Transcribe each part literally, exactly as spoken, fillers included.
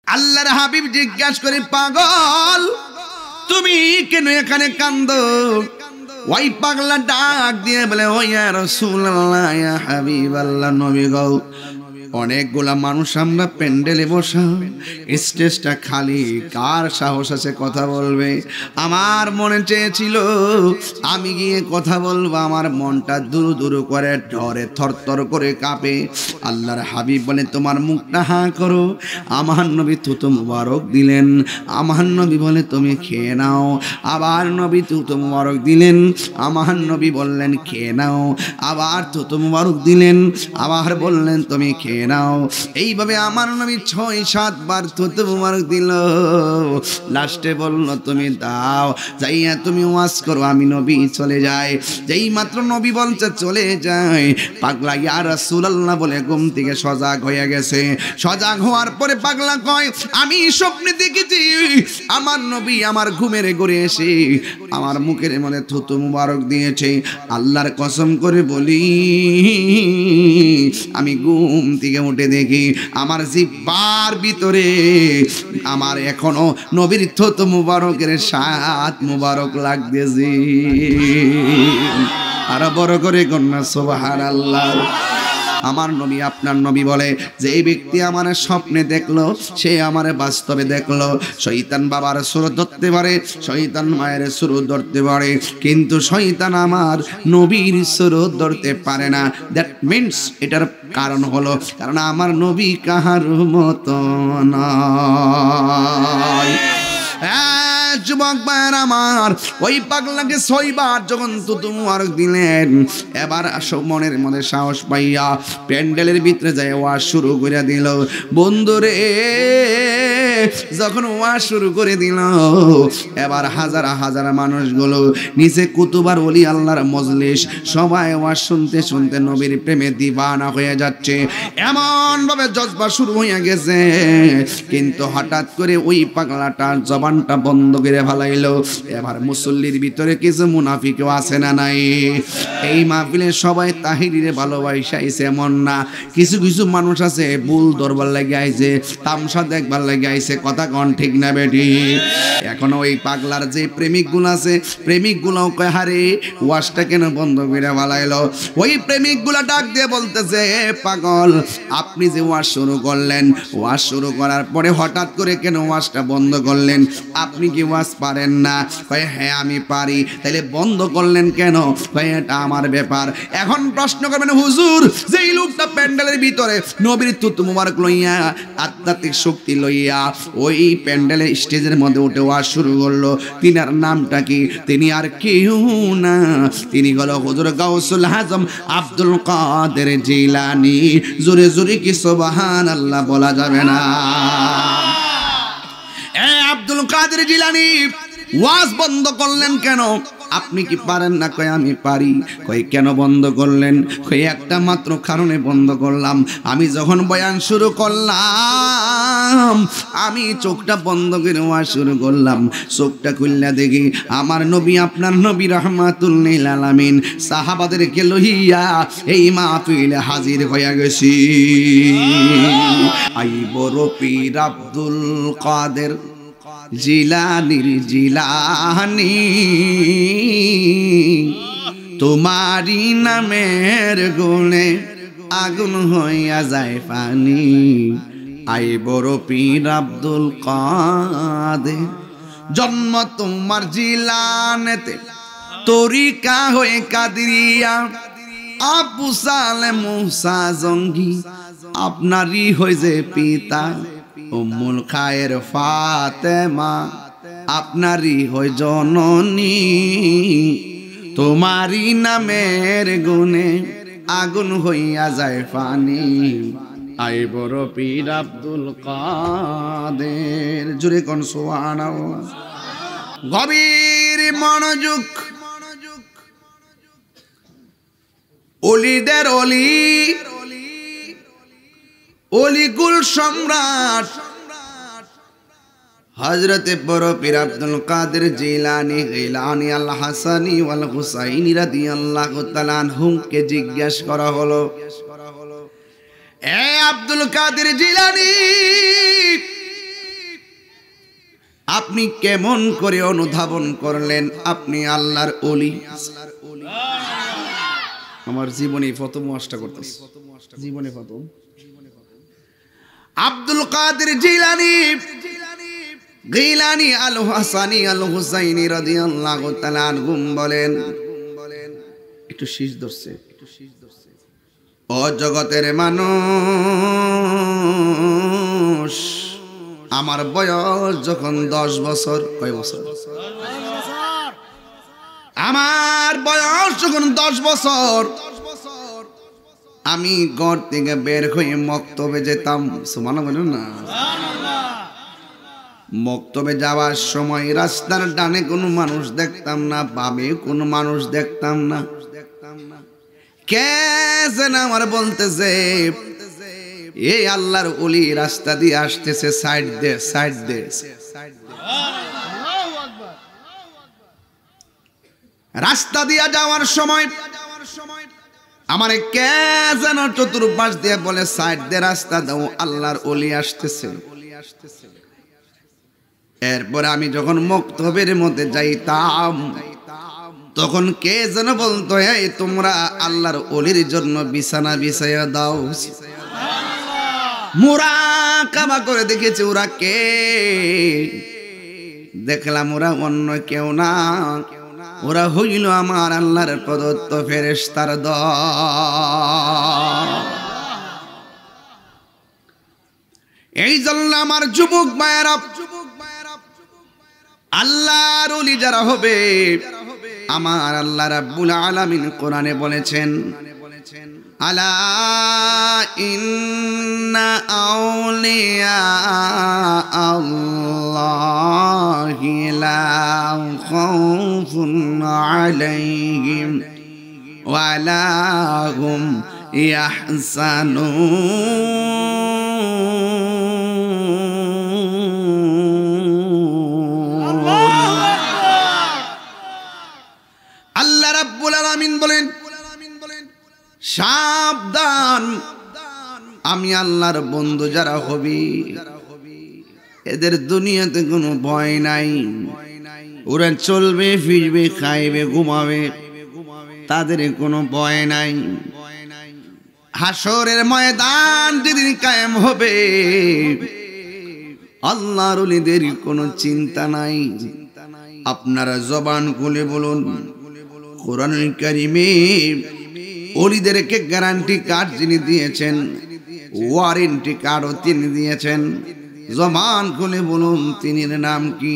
আল্লাহর হাবিব জিজ্ঞাসা করে, পাগল তুমি কেন এখানে কান্দো? ওই পাগলা ডাক দিয়ে বলে, ও ইয়া রাসূলুল্লাহ, ইয়া হাবিবাল্লাহ, নবী গো, অনেকগুলা মানুষ আমরা প্যান্ডেলে বসা, স্টেজটা খালি, কার সাহস আছে কথা বলবে? আমার মনে চেয়েছিল আমি গিয়ে কথা বলবো, আমার মনটা দুরু দুরু করে ডরে থরথর করে কাঁপে। আল্লাহর হাবিব বলে, তোমার মুখটা হাঁ করো। আমার নবী থুতু মুবারক দিলেন। আমার নবী বলে, তুমি খেয়ে নাও। আবার নবী থুতু মুবারক দিলেন। আমার নবী বললেন, খেয়ে নাও। আবার থুতু মুবারক দিলেন। আবার বললেন, তুমি খেয়ে নাও। এইভাবে আমার নবী ছয় সাত বার থুতু মুবারক দিল। লাস্টে বলল, তুমি দাও, যাইয়া তুমি ওয়াজ করো, আমি নবী চলে যাই। যেই মাত্র নবী বলছে চলে যায়, পাগলা ইয়া রাসূলুল্লাহ বলে ঘুম থেকে সজাগ হয়ে গেছে। সজাগ হওয়ার পরে পাগলা কয়, আমি স্বপ্নে দেখেছি আমার নবী আমার ঘুমের ঘরে এসে আমার মুখের মধ্যে থুতু মুবারক দিয়েছে। আল্লাহর কসম করে বলি, আমি ঘুম থেকে উঠে দেখি আমার জিহ্বার ভিতরে আমার এখনো নবীর থুতু মুবারকের স্বাদ মুবারক লাগতেছে। আর বড় করে কন্যা সুবহানাল্লাহ। আমার নবী আপনার নবী বলে, যে এই ব্যক্তি আমার স্বপ্নে দেখলো সে আমার বাস্তবে দেখলো। শয়তান বাবার সুরত ধরতে পারে, শয়তান মায়ের সুরত ধরতে পারে, কিন্তু শয়তান আমার নবীর সুরত ধরতে পারে না। দ্যাট মিনস এটার কারণ হলো কারণ আমার নবী কাহার মতো নয়। যুবক ভাইয়ের আমার, ওই পাগলাকে ছয়বার যখন থুতু মুবারক দিলেন, এবার মনের মধ্যে সাহস পাইয়া প্যান্ডেলের ভিতরে যায় ওয়াজ শুরু করে দিল। বন্ধুরে, যখন ওয়াজ শুরু করে দিল, এবার হাজার হাজার মানুষগুলো নিচে কুতুবার ওলি আল্লাহর মজলিস, সবাই ওয়াজ শুনতে শুনতে নবীর প্রেমে দিবানা হয়ে যাচ্ছে। এমন ভাবে জজবা শুরু হয়ে গেছে, কিন্তু হঠাৎ করে ওই পাগলাটার জবানটা বন্ধ করে ফেলাইলো। এবার মুসল্লির ভিতরে কিছু মুনাফিকও আছে না নাই? এই মাহফিলে সবাই তাহিরিরে ভালোবাসা আইছে এমন না, কিছু কিছু মানুষ আছে ভুল ধরবার লাগে আইছে, তামসা দেখবার লাগে আইছে। কথা কন ঠিক না বেটি? এখন ওই পাগলার যে প্রেমিকগুলো আছে, প্রেমিকগুলোও কয়, হারে ওয়াজটা কেন বন্ধ করে ফেলাইলো? ওই প্রেমিকগুলা ডাক দিয়ে বলতেছে, পাগল আপনি যে ওয়াজ শুরু করলেন, ওয়াজ শুরু করার পরে হঠাৎ করে কেন ওয়াজটা বন্ধ করলেন? আপনি কি ওয়াজ পারেন না? কয়, হ্যাঁ আমি পারি। তাহলে বন্ধ করলেন কেন? কয়, এটা আমার ব্যাপার। এখন প্রশ্ন করবেন, হুজুর যেই লোকটা প্যান্ডেলের ভিতরে নবীর থুতু মুবারক লইয়া, আধ্যাত্মিক শক্তি লইয়া ওই প্যান্ডেলের স্টেজের মধ্যে উঠে ওয়াজ শুরু করলো, তিনার নামটা কি? তিনি আর কেউ না, তিনি হলো হুজুর গাউসুল আজম আব্দুল কাদের জিলানী। জোরে জোরে কি সুবহানাল্লাহ বলা যাবে না? এ আব্দুল কাদের জিলানী, ওয়াজ বন্ধ করলেন কেন? আপনি কি পারেন না? কয়, আমি পারি। কয়, কেন বন্ধ করলেন? কয়, একটা মাত্র কারণে বন্ধ করলাম। আমি যখন বয়ান শুরু করলাম, আমি চোখটা বন্ধ করে ওয়াজ শুরু করলাম, চোখটা খুললা দেখি আমার নবী, আপনার নবী রাহমাতুল লিল আলামিন সাহাবাদেরকে লইয়া এই মাহফিলে হাজির হয়ে গেছি। আই বড় পীর আব্দুল কাদের জিলানীর জিলানী, তোমারি নামের গুণে আগুন হইয়া যায় পানি। আই বড় পীর আব্দুল কাদের, জন্ম তোমার জিলানেতে, তরিকা হয়ে কাদরিয়া। আবু সালে মুসা জঙ্গি আপনারই হয়েছে পিতা। উম্মুল খায়ের ফাতেমা আপনারই হয় জননী। তোমারই নামের গুণে আগুন হইয়া যায় পানি। আই বড় পীর আব্দুল কাদের। জুড়ে কোন সুবহানাল্লাহ। গভীর মনোযোগ, অলিদের অলি, অলিকুল সম্রাট হযরতে বড় পীর আব্দুল কাদের জিলানী গিলানী আল হাসানী ওয়াল হুসাইনী রাদিয়াল্লাহু তাআলা আনহুকে জিজ্ঞাসা করা হলো, এ আব্দুল কাদের জিলানী, আপনি কেমন করে অনুধাবন করলেন আপনি আল্লাহর ওলি? আমার জীবনে প্রথম ওয়াজটা করতেছি, জীবনে প্রথম। আব্দুল কাদের জিলানী গিলানী আল হাসানী আল হুসাইনী রাদিয়াল্লাহু তাআলা আনহুম বলেন, একটু শীষ ধরছে, ও জগতের মানুষ, আমার বয়স যখন দশ বছর, কয় বছর? আমার বয়স যখন দশ বছর, আমি ঘর থেকে বের হয়ে মক্তবে যেতাম। সুবহানাল্লাহ বলুন না। মক্তবে যাওয়ার সময় রাস্তার ডানে কোনো মানুষ দেখতাম না, বামে কোনো মানুষ দেখতাম না। কে যেন আমার বলতেছে, এই আল্লাহর ওলি রাস্তা দিয়ে আসতেছে, সাইড দে সাইড দে। রাস্তা দিয়ে যাওয়ার সময় আমার কে যেন চতুর্পাশ দিয়ে বলে, সাইড দে, রাস্তা দাও, আল্লাহর ওলি আসতেছে। এরপর আমি যখন মক্তবের মধ্যে যাইতাম, তখন কে যেন বলতো, এই তোমরা আল্লাহর ওলির জন্য বিছানা বিছাইয়া দাও। মুরাকাবা করে দেখেছি ওরা কে, দেখলাম ওরা অন্য কেউ না, ওরা হইল আমার আল্লাহর প্রদত্ত ফেরেশতার দল। এই জন্য আমার যুবক ভাইয়েরা, আল্লাহর ওলি যারা হবে, আমার আল্লাহ রাব্বুল আলামিন কোরআনে বলেছেন, আলা ইন্না আউলিয়া আল্লাহি লা খাউফুন আলাইহিম ওয়া লা হুম ইয়াহসানুন। আল্লাহ রাব্বুল আলামিন বলেন, সাবধান, আমি আল্লাহর বন্ধু যারা হবি, এদের দুনিয়াতে কোনো ভয় নাই। ওরা চলবে ফিরবে খাইবে ঘুমাবে, তাদের কোনো ভয় নাই। হাসরের ময়দান যেদিন কায়েম হবে, আল্লাহর ওলিদের কোনো চিন্তা নাই। আপনারা জবান খুলে বলুন, কোরআনুল কারীমে ওলিদেরকে গ্যারান্টি কার্ড যিনি দিয়েছেন, ওয়ারেন্টি কার্ডও তিনি দিয়েছেন। জবান খুলে বলুন, তিনির নাম কি?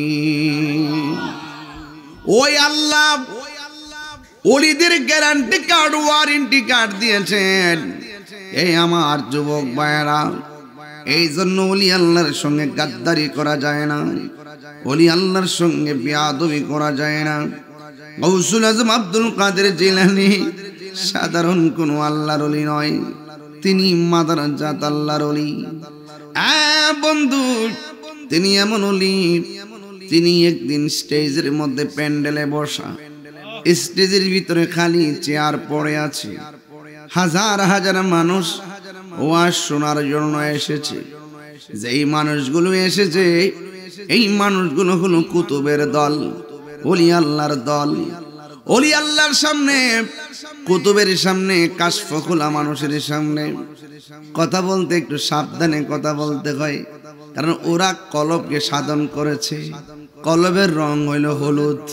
ওই আল্লাহ ওলিদের গ্যারান্টি কার্ড, ওয়ারেন্টি কার্ড দিয়েছেন। এই আমার যুবক ভাইয়েরা, এই জন্য ওলি আল্লাহর সঙ্গে গাদ্দারি করা যায় না, ওলি আল্লাহর সঙ্গে বেয়াদবি করা যায় না। গৌসুল আজম আব্দুল কাদের জিলানী সাধারণ কোন আল্লাহর ওলি নয়, তিনি মাদারাজাত আল্লাহর ওলি। আ বন্ধু, তিনি এমন ওলি, তিনি একদিন স্টেজের মধ্যে প্যান্ডেলে বসা, স্টেজের ভিতরে খালি চেয়ার পড়ে আছে, হাজার হাজার মানুষ ওয়াজ শোনার জন্য এসেছে। যেই মানুষগুলো এসেছে, এই মানুষগুলো হলো কুতুবের দল, ওলি আল্লাহর দল। ওলি আল্লাহর সামনে, কুতুবের সামনে, কাশফ খোলা মানুষের সামনে কথা বলতে একটু সাবধানে কথা বলতে হয়, কারণ ওরা কলবকে সাধন করেছে। কলবের রং হইল হলুদ।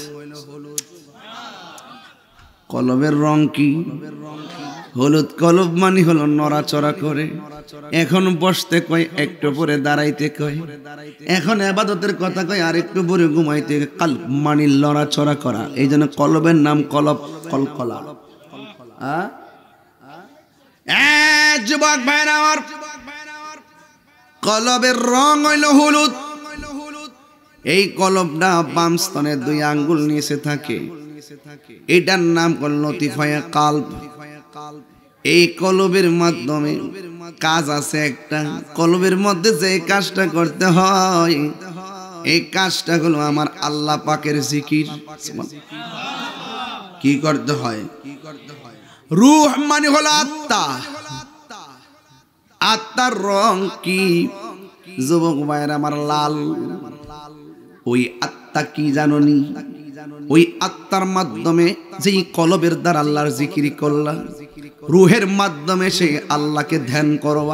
কলবের রং কি? হলুদ। কলব মানে হলো নড়াচড়া করে। এখন বসতে কয়, একটু পরে দাঁড়াইতে কয়। এখন ইবাদতের কথা কয়, আর একটু পরে ঘুমাইতে। কালব মানে নড়াচড়া করা, এই জন্য কলবের নাম কলব, কলকলা। যুবক ভাইরা আমার, কলবের রং হইল হলুদ। এই কলবটা বাম স্তনের দুই আঙ্গুল নিচে থাকে, এটার নাম হল লতিফায়ে কালব। এই কলবের মাধ্যমে কাজ আছে একটা, কলবের মধ্যে যে কাজটা করতে হয়, এই কাজটা হলো আমার আল্লাহ পাকের জিকির। কি করতে হয়? রূহ মানে হলো আত্মা। আত্মার রং কি? যুবক ভাইয়ের আমার লাল। ওই আত্মা কি জাননি? ওই আত্মার মাধ্যমে যেই কলবের দ্বারা আল্লাহর জিকির করলা, রুহের মাধ্যমে সেই আল্লাহকে ধ্যান করবা।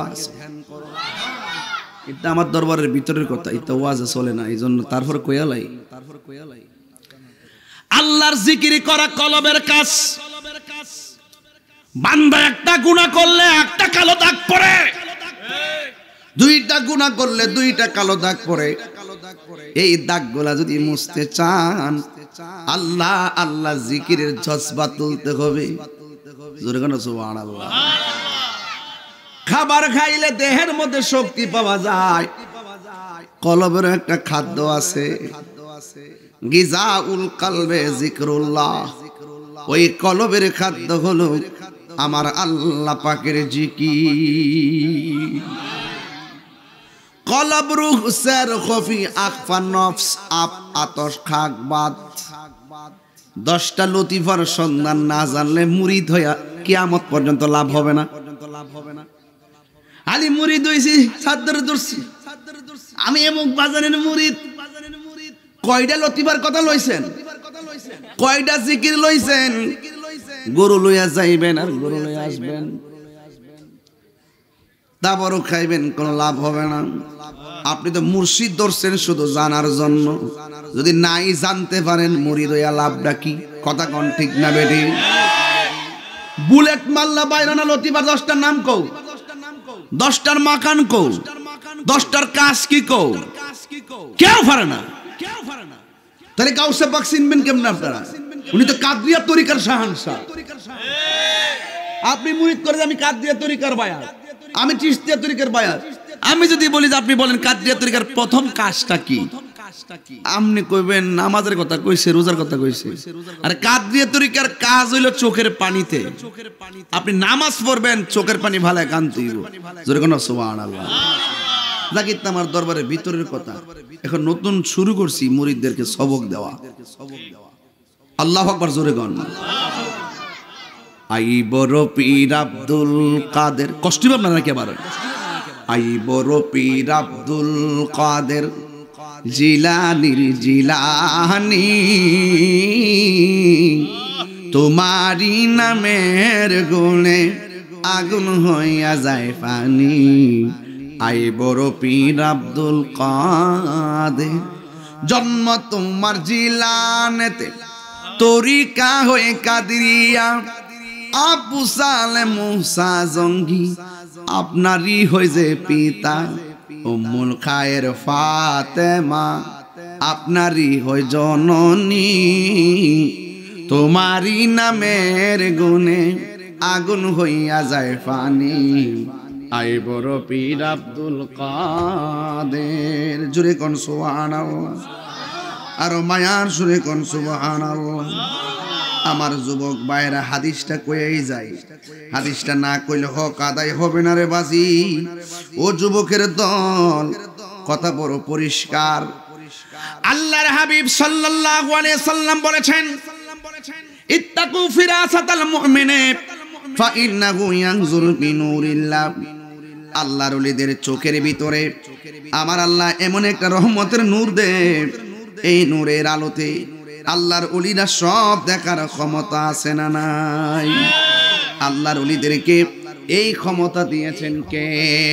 এটা আমার দরবারের ভিতরের কথা, এটা ওয়াজে চলে না, এই জন্য তারপর কয়ালাই আল্লাহর জিকির করা কলবের কাজ। বান্দা একটা গুনাহ করলে একটা কালো দাগ পড়ে, দুইটা গুনাহ করলে দুইটা কালো দাগ পড়ে। এই দাগগুলা যদি মুছতে চান, আল্লাহ আল্লাহ জিকিরের জজবা তুলতে হবে। জোরে কোন সুবহানাল্লাহ। খাবার খাইলে দেহের মধ্যে শক্তি পাওয়া যায়, কলবের একটা খাদ্য আছে, গিজাউল কলবে জিকরুল্লাহ। ওই কলবের খাদ্য হলো আমার আল্লাহ পাকের জিকির। কলব রূহ সের খফি আখফা নফস আপ আতশ খাক বাদ। দশটা লতিফার সন্ধান না জানলে মুরিদ হইয়া কিয়ামত পর্যন্ত লাভ হবে না। আলী মুরিদ হইছি, সাদ্দার দর্শি, আমি এমক বাজারের মুরিদ। কয়টা লতিফার কথা লইছেন, কয়টা জিকির লইছেন? গরু লইয়া যাইবেন আর গরু লইয়া আসবেন, তারপরও খাইবেন, কোনো লাভ হবে না। আপনি তো মুর্শিদ ধরছেন শুধু জানার জন্য, যদি নাই জানতে পারেন মুরিদ হইয়া লাভটা কি? কথা কোন ঠিক না বেটি? বুলেট মাল্লা বাইরানা লতিফা দশটার নাম কও, দশটার মাকান কও, দশটার কাজ কি কও? কেউ পারে না। তাহলে গাউসে পাক চিনবেন কেমন আপনারা? উনি তো কাদরিয়া তরিকার শাহানশাহ। আপনি মুরিদ করে আমি কাদরিয়া তরিকার বায়াত, আমি চিশতিয়া তরিকার বায়াত। আমি যদি বলি যে আপনি বলেন কাদরিয়া তরিকার প্রথম কাজটা কি, আপনি কইবেন নামাজের কথা কইছে, রোজার কথা কইছে। আর কাদরিয়া তরিকার কাজ হইল চোখের পানিতে। আপনি নামাজ পড়বেন, চোখের পানি ভালায় কানতে হইব। জোরে কোন সুবহানাল্লাহ। জাকির আমার দরবারের ভিতরের কথা। এখন নতুন শুরু করছি মুরিদদেরকে সবক দেওয়া। আল্লাহু আকবার, জোরে কোন। আই বড় পীর আব্দুল কাদের, কষ্ট পাবেন নাকি আবার? আই বড় পীর আব্দুল কাদের জিলানির জিলানি, তোমারি নামের গুণে আগুন হইয়া যায় পানি। আই বড় পীর আব্দুল কাদের, জন্ম তোমার জিলানেতে, তরিকা হয়ে কাদরিয়া। আবু সালে মুসা জঙ্গি আপনারই হইছে পিতা, উম্মুল খায়ের ফাতেমা আপনারই হয় জননী। তোমারই নামের গুণে আগুন হইয়া যায় পানি। আই বড় পীর আব্দুল কাদের, জুরে কোন সুবহানাল্লাহ। আর মায়ার সুরে কোন সুবহানাল্লাহ। আমার যুবক ভাইরা হাদিসটা কইয়াই যায়, হাদিসটা না কইলে হক আদায় হবে না রে বাজি। ও যুবকের দল, কথা বড় পরিষ্কার। আল্লাহর হাবিব সাল্লাল্লাহু আলাইহি সাল্লাম বলেছেন, ইত্তাকু ফিরাসাতাল মুমিনে ফা ইন্নাহু ইয়ানজুরু বিনুরিল্লাহ। আল্লাহর ওলিদের চোখের ভিতরে আমার আল্লাহ এমন একটা রহমতের নূর দেন, এই নূরের আলোতে আল্লাহর ওলিরা সব দেখার ক্ষমতা আছে না নাই? আল্লাহর ওলিদেরকে এই ক্ষমতা দিয়েছেন কে?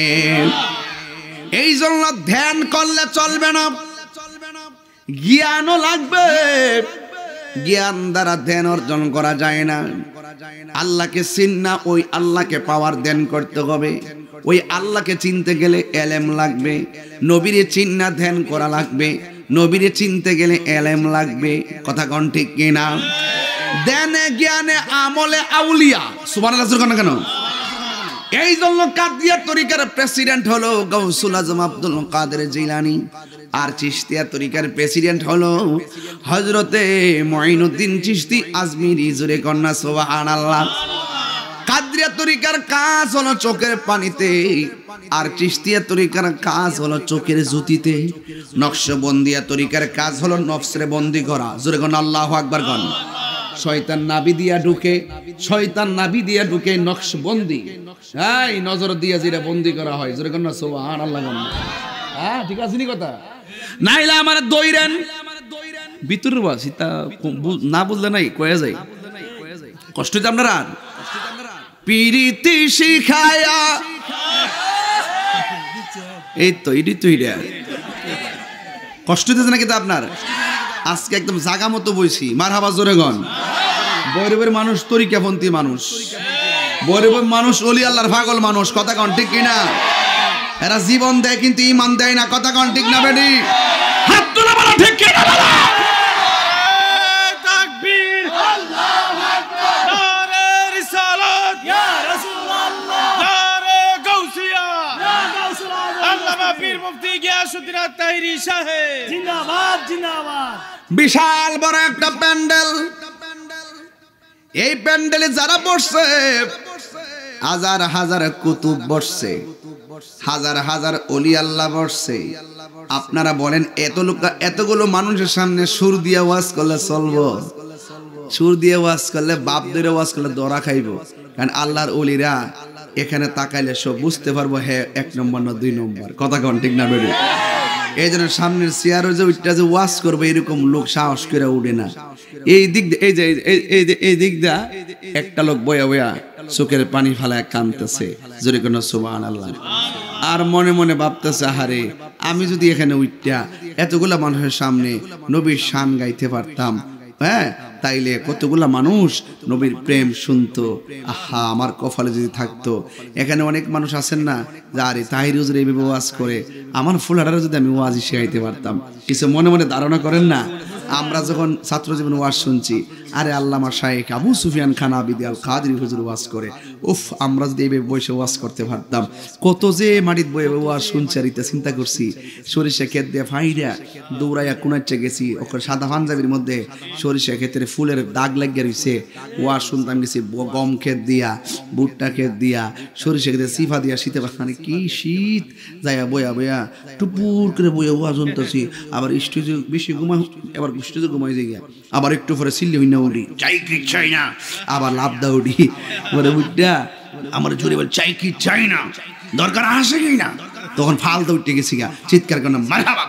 এই জন্য ধ্যান করলে চলবে না, জ্ঞানও লাগবে। জ্ঞান দ্বারা ধ্যান অর্জন করা যায় না। আল্লাহকে চিন্না, ওই আল্লাহকে পাওয়ার ধ্যান করতে হবে। ওই আল্লাহকে চিনতে গেলে এলেম লাগবে, নবীরে চিন্না ধ্যান করা লাগবে, নবীরে চিনতে গেলে এলেম লাগবে। কথা কোন ঠিক কিনা? ধ্যানে জ্ঞানে আমলে আউলিয়া। সুবহানাল্লাহ কেন? এই জন্য কাদরিয়া তরিকার প্রেসিডেন্ট হলো গাউসুল আজম আব্দুল কাদের জিলানী, আর চিশতিয়া তরিকার প্রেসিডেন্ট হলো হযরতে মুঈনুদ্দিন চিশতি আজমিরি। জোরে কন্যা সুবহানাল্লাহ। কাদরিয়া তরিকার কাজ হলো চোখের পানিতে, আর চিশতিয়া তরিকার কাজ হলো চোখের জ্যোতিতে। নকশবন্দিয়া তরিকার কাজ হলো নফসরে বন্দী করা। জোরে কোন আল্লাহু আকবার কোন। শয়তান নাভি দিয়া ঢুকে, শয়তান নাভি দিয়া ঢুকে নকশবন্দি, এই নজর দিয়া যেটা বন্দী করা হয়। জোরে কোন সুবহানাল্লাহ কোন। হ্যাঁ ঠিক আছে নি কথা? নাইলে আমার দইরেন ভিতরের ওয়াজ তা না বুঝলে নাই কয়ে যায় কষ্ট হইতে আপনারা পিরিতি শিখায়া এই তো এটি তো এটা কষ্ট হইতেছে নাকি তা আপনার আজকে একদম জাগা মতো বইছি মারহাবা জোরে গন বৈরবের মানুষ তরিকাপন্থী মানুষ বৈরবের মানুষ ওলি আল্লাহর পাগল মানুষ কথা কন ঠিক কিনা এরা জীবন দেয় কিন্তু ঈমান দেয় না কথা কন ঠিক না বেডি হাত তুলে বলো ঠিক কিনা বলো তাকবীর আল্লাহু আকবার নারে রিসালাত ইয়া রাসূলুল্লাহ নারে গাউসিয়া ইয়া গাউসুল আজম আল্লামা পীর মুফতি গিয়াসউদ্দিন আত-তাহিরি সাহেব জিন্দাবাদ জিন্দাবাদ বিশাল বড় একটা প্যান্ডেল এই প্যান্ডেলে যারা বসছে হাজার হাজার কুতুব বসছে হাজার হাজার ওলি আল্লাহ বসছে আপনারা বলেন এত লোক এতগুলো মানুষের সামনে সুর দিয়ে ওয়াজ করলে চলবো সুর দিয়ে ওয়াজ করলে বাপ ধরে ওয়াজ করলে দরা খাইবো কারণ আল্লাহর ওলিরা এখানে তাকাইলে সব বুঝতে পারবো হ্যাঁ এক নম্বর না দুই নম্বর কথা কোন ঠিক না বেরো এই জন্য সামনের চেয়ারে যে ওইটা যে ওয়াজ করবে এরকম লোক সাহস করে উঠে না এই দিক এই যে এই দিক দা একটা লোক বয়া বয়া চোখের পানি ফালায় কাঁদতেছে জোরে কোনো সুবহানাল্লাহ আর মনে মনে ভাবতেছে আহারে আমি যদি এখানে উঠটা এতগুলা মানুষের সামনে নবীর শান গাইতে পারতাম হ্যাঁ তাইলে কতগুলা মানুষ নবীর প্রেম শুনতো আহা আমার কপালে যদি থাকতো এখানে অনেক মানুষ আছেন না যারে তাহির হুজুর এইভাবে ওয়াজ করে আমার ফুলহাটারে যদি আমি ওয়াজ শিখাইতে পারতাম কিছু মনে মনে ধারণা করেন না আমরা যখন ছাত্র জীবনে ওয়াজ শুনছি আরে আল্লামা শাইখ আবু সুফিয়ান খান আবিদি আল কাদরি হুজুর ওয়াজ করে উফ আমরা যদি এইভাবে বসে ওয়াজ করতে পারতাম কত যে মাটিত বয়ে ওয়াজ শুনছি আর এটা চিন্তা করছি সরিষা ক্ষেত দিয়ে ফাইরা দৌড়াইয়া কুনাচ্ছে গেছি ওখানে সাদা পাঞ্জাবির মধ্যে সরিষা ক্ষেতের ফুলের দাগ লাগিয়ে রয়েছে ওয়াজ শুনতাম গেছি গম ক্ষেত দিয়া ভুট্টা ক্ষেত দিয়া সরিষা ক্ষেতে সিফা দিয়া শীতে বাখানে কি শীত যাইয়া বয়া বয়া টুপুর করে বইয়া ওয়াজ শুনতেছি আবার স্টেজে বেশি ঘুমা এবার স্টেজে ঘুমাই যাই আবার একটু পরে সিল্লি হই না উঠি চাই কি চাই না আবার লাভ দা উঠি বলে বুঝটা আমার জোরে বল চাই কি চাই না দরকার আসে কি না তখন ফালতু উঠে গেছি গা চিৎকার করে মারহাবা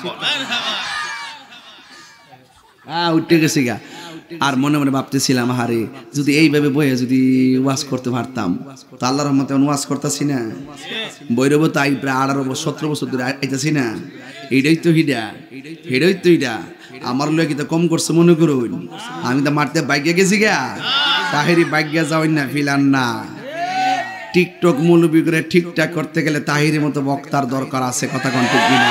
হ্যাঁ উঠে গেছি গা আর মনে মনে ভাবতেছিলাম হারে যদি এইভাবে বয়ে যদি ওয়াজ করতে পারতাম তো আল্লাহর রহমতে ওয়াজ করতেছি না বৈরব তাই প্রায় আঠারো বছর সতেরো বছর ধরে আইতাছি না এইটাই তো হিডা হেডাই তো এইটা আমার লোক তো কম করছে মনে করুন আমি তো মারতে বাইকে গেছি গা তাহেরি বাইকে যাওয়াই না ফিলান না টিকটক মৌলবি করে ঠিকঠাক করতে গেলে তাহিরের মতো বক্তার দরকার আছে কথা কোন ঠিক কিনা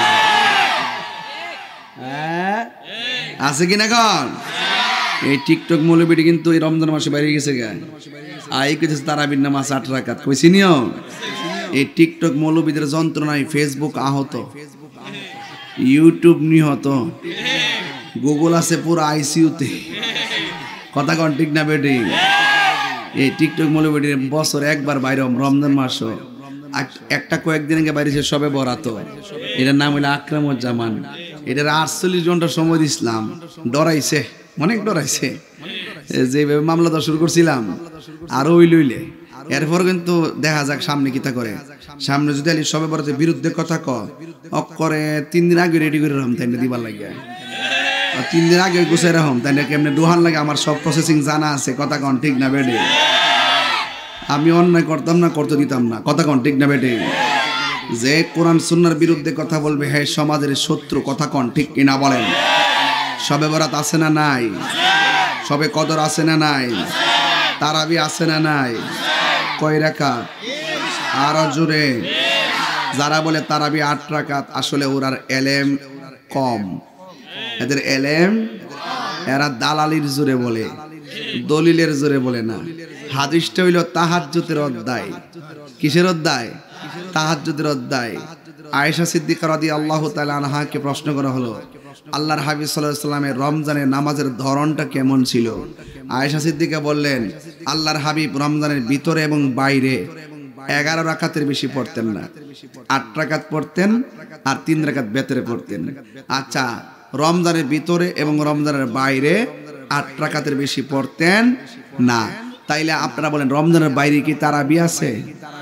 আছে কিনা কোন এই টিকটক মৌলবিটি কিন্তু এই রমজান মাসে বাইরে গেছে গা আই কইতেছে তারাবির নামাজ আট রাকাত কইছি নিও এই টিকটক মৌলবিদের যন্ত্রণায় ফেসবুক আহত ইউটিউব নিহত গুগল আছে পুরো আইসিইউতে কথা কোন ঠিক না বেটি এই টিকটক মৌলবিটির বছর একবার বাইরে রমজান মাস একটা কয়েকদিন আগে বাইরে সবে বরাত এটার নাম হইলো আকরামুজ্জামান এটার আটচল্লিশ ঘন্টা সময় দিছিলাম ডরাইছে অনেক ডরাইছে যেভাবে মামলা দর শুরু করছিলাম আরো ওই লইলে এরপর কিন্তু দেখা যাক সামনে কিতা করে সামনে যদি আলী সবে বরাতের বিরুদ্ধে কথা কয় অকরে তিন দিন আগে রেডি করে রাখম তাই দিবার লাগে তিন দিন আগে গুছাই রাখম তাই কেমনে দোহান লাগে আমার সব প্রসেসিং জানা আছে কথা কন ঠিক না বেডে আমি অন্যায় করতাম না করতে দিতাম না কথা কন ঠিক না বেডে যে কোরআন সুন্নাহর বিরুদ্ধে কথা বলবে হ্যাঁ সমাজের শত্রু কথা কন ঠিক কিনা বলেন সবে বরাত আছে না নাই সবে কদর আছে না নাই তারাবি আছে না নাই কয় রাকাত আরো জোরে যারা বলে তারাবি আট রাকাত আসলে ওরার এলেম কম এদের এলেম এরা দালালির জোরে বলে দলিলের জোরে বলে না হাদিসটা হইল তাহাজ্জুদের অধ্যায় কিসের অধ্যায় তাহাজ্জুদের অধ্যায় আয়েশা সিদ্দিকা রাদিয়াল্লাহু তাআলা আনহাকে প্রশ্ন করা হলো আল্লাহর হাবিব সাল্লাল্লাহু আলাইহি ওয়াসাল্লামের রমজানের নামাজের ধরনটা কেমন ছিল আয়েশা সিদ্দিকা বললেন আল্লাহর হাবিব রমজানের ভিতরে এবং বাইরে এগারো রাকাতের বেশি পড়তেন না আট রাকাত পড়তেন আর তিন রাকাত ভেতরে পড়তেন আচ্ছা রমজানের ভিতরে এবং রমজানের বাইরে আট রাকাতের বেশি পড়তেন না তাইলে আপনারা বলেন রমজানের বাইরে কি তারাবি আছে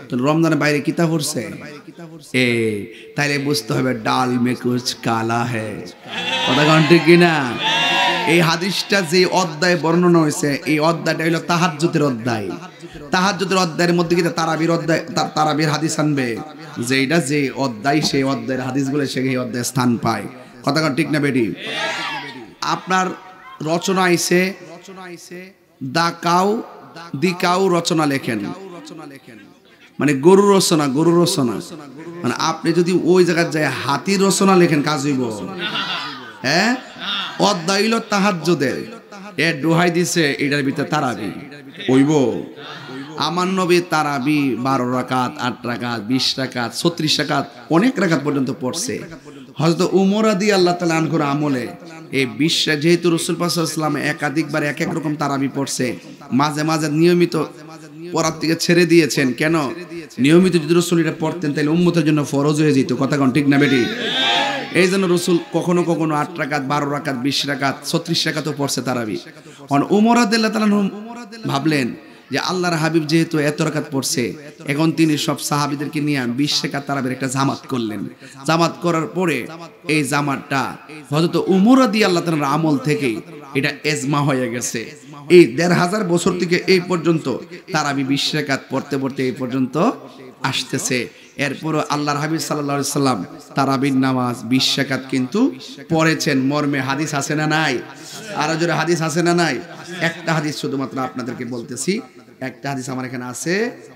তো রমজানের বাইরে কিতা পড়ছে এ তাইলে বুঝতে হবে ডাল মে কুছ কালা হ্যায় কথা কোন ঠিক কিনা এই হাদিসটা যে অধ্যায়ে বর্ণনা হয়েছে এই অধ্যায়টা হলো তাহাজ্জুদের অধ্যায় তাহাজ্জুদের অধ্যায়ের মধ্যে কি তারাবির অধ্যায় তারাবির হাদিস আনবে যেটা যে অধ্যায় সেই অধ্যায়ের হাদিসগুলো সেই অধ্যায়ে স্থান পায় কথা কোন ঠিক না বেটি আপনার রচনা আইছে দাকাও দিকাও রচনা লেখেন মানে গরু রচনা গরু রচনা মানে আপনি যদি ওই জায়গায় যায় হাতির রচনা লেখেন কাজ হইব হ্যাঁ অধ্যায় হইল তাহাজ্জুদের এ দোহাই দিছে এটার ভিতরে তারাবি হইব আমার নবী তারাবি বারো রাকাত আট রাকাত বিশ রাকাত ছত্রিশ রাকাত অনেক রাকাত পর্যন্ত পড়ছে হযরত উমর রাদিয়াল্লাহু তাআলা আনহুর আমলে এই বিশ্বে যেহেতু রাসূল পাক সাল্লাল্লাহু আলাইহি ওয়াসাল্লাম একাধিকবার এক এক রকম তারাবি পড়ছে মাঝে মাঝে নিয়মিত পড়ার থেকে ছেড়ে দিয়েছেন কেন নিয়মিত যদি রাসূল এটা পড়তেন তাহলে উম্মতের জন্য ফরজ হয়ে যেত কথা কোন ঠিক না বেটি এই জন্য রাসূল কখনো কখনো আট রাকাত বারো রাকাত বিশ রাকাত ছত্রিশ রাকাতও পড়ছে তারাবি আর উমর রাদিয়াল্লাহু তাআলা ভাবলেন যে আল্লাহর হাবিব যেহেতু এত রাকাত পড়ছে এখন তিনি সব সাহাবীদেরকে নিয়ে বিশ রাকাত তারাবির একটা জামাত করলেন জামাত করার পরে এই জামাতটা হযরত উমর রাদিয়াল্লাহু তাআলার আমল থেকে এটা ইজমা হয়ে গেছে এই দেড় হাজার বছর থেকে এই পর্যন্ত তারাবি বিশ রাকাত পড়তে পড়তে এই পর্যন্ত আসতেছে এরপর আল্লাহর হাবিব সাল্লাল্লাহু আলাইহি সাল্লাম তারাবির নামাজ বিশ রাকাত কিন্তু পড়েছেন মর্মে হাদিস আছে না নাই আর জোরে হাদিস আছে না নাই একটা হাদিস শুধুমাত্র আপনাদেরকে বলতেছি একটা হাদিস আমার এখানে আছে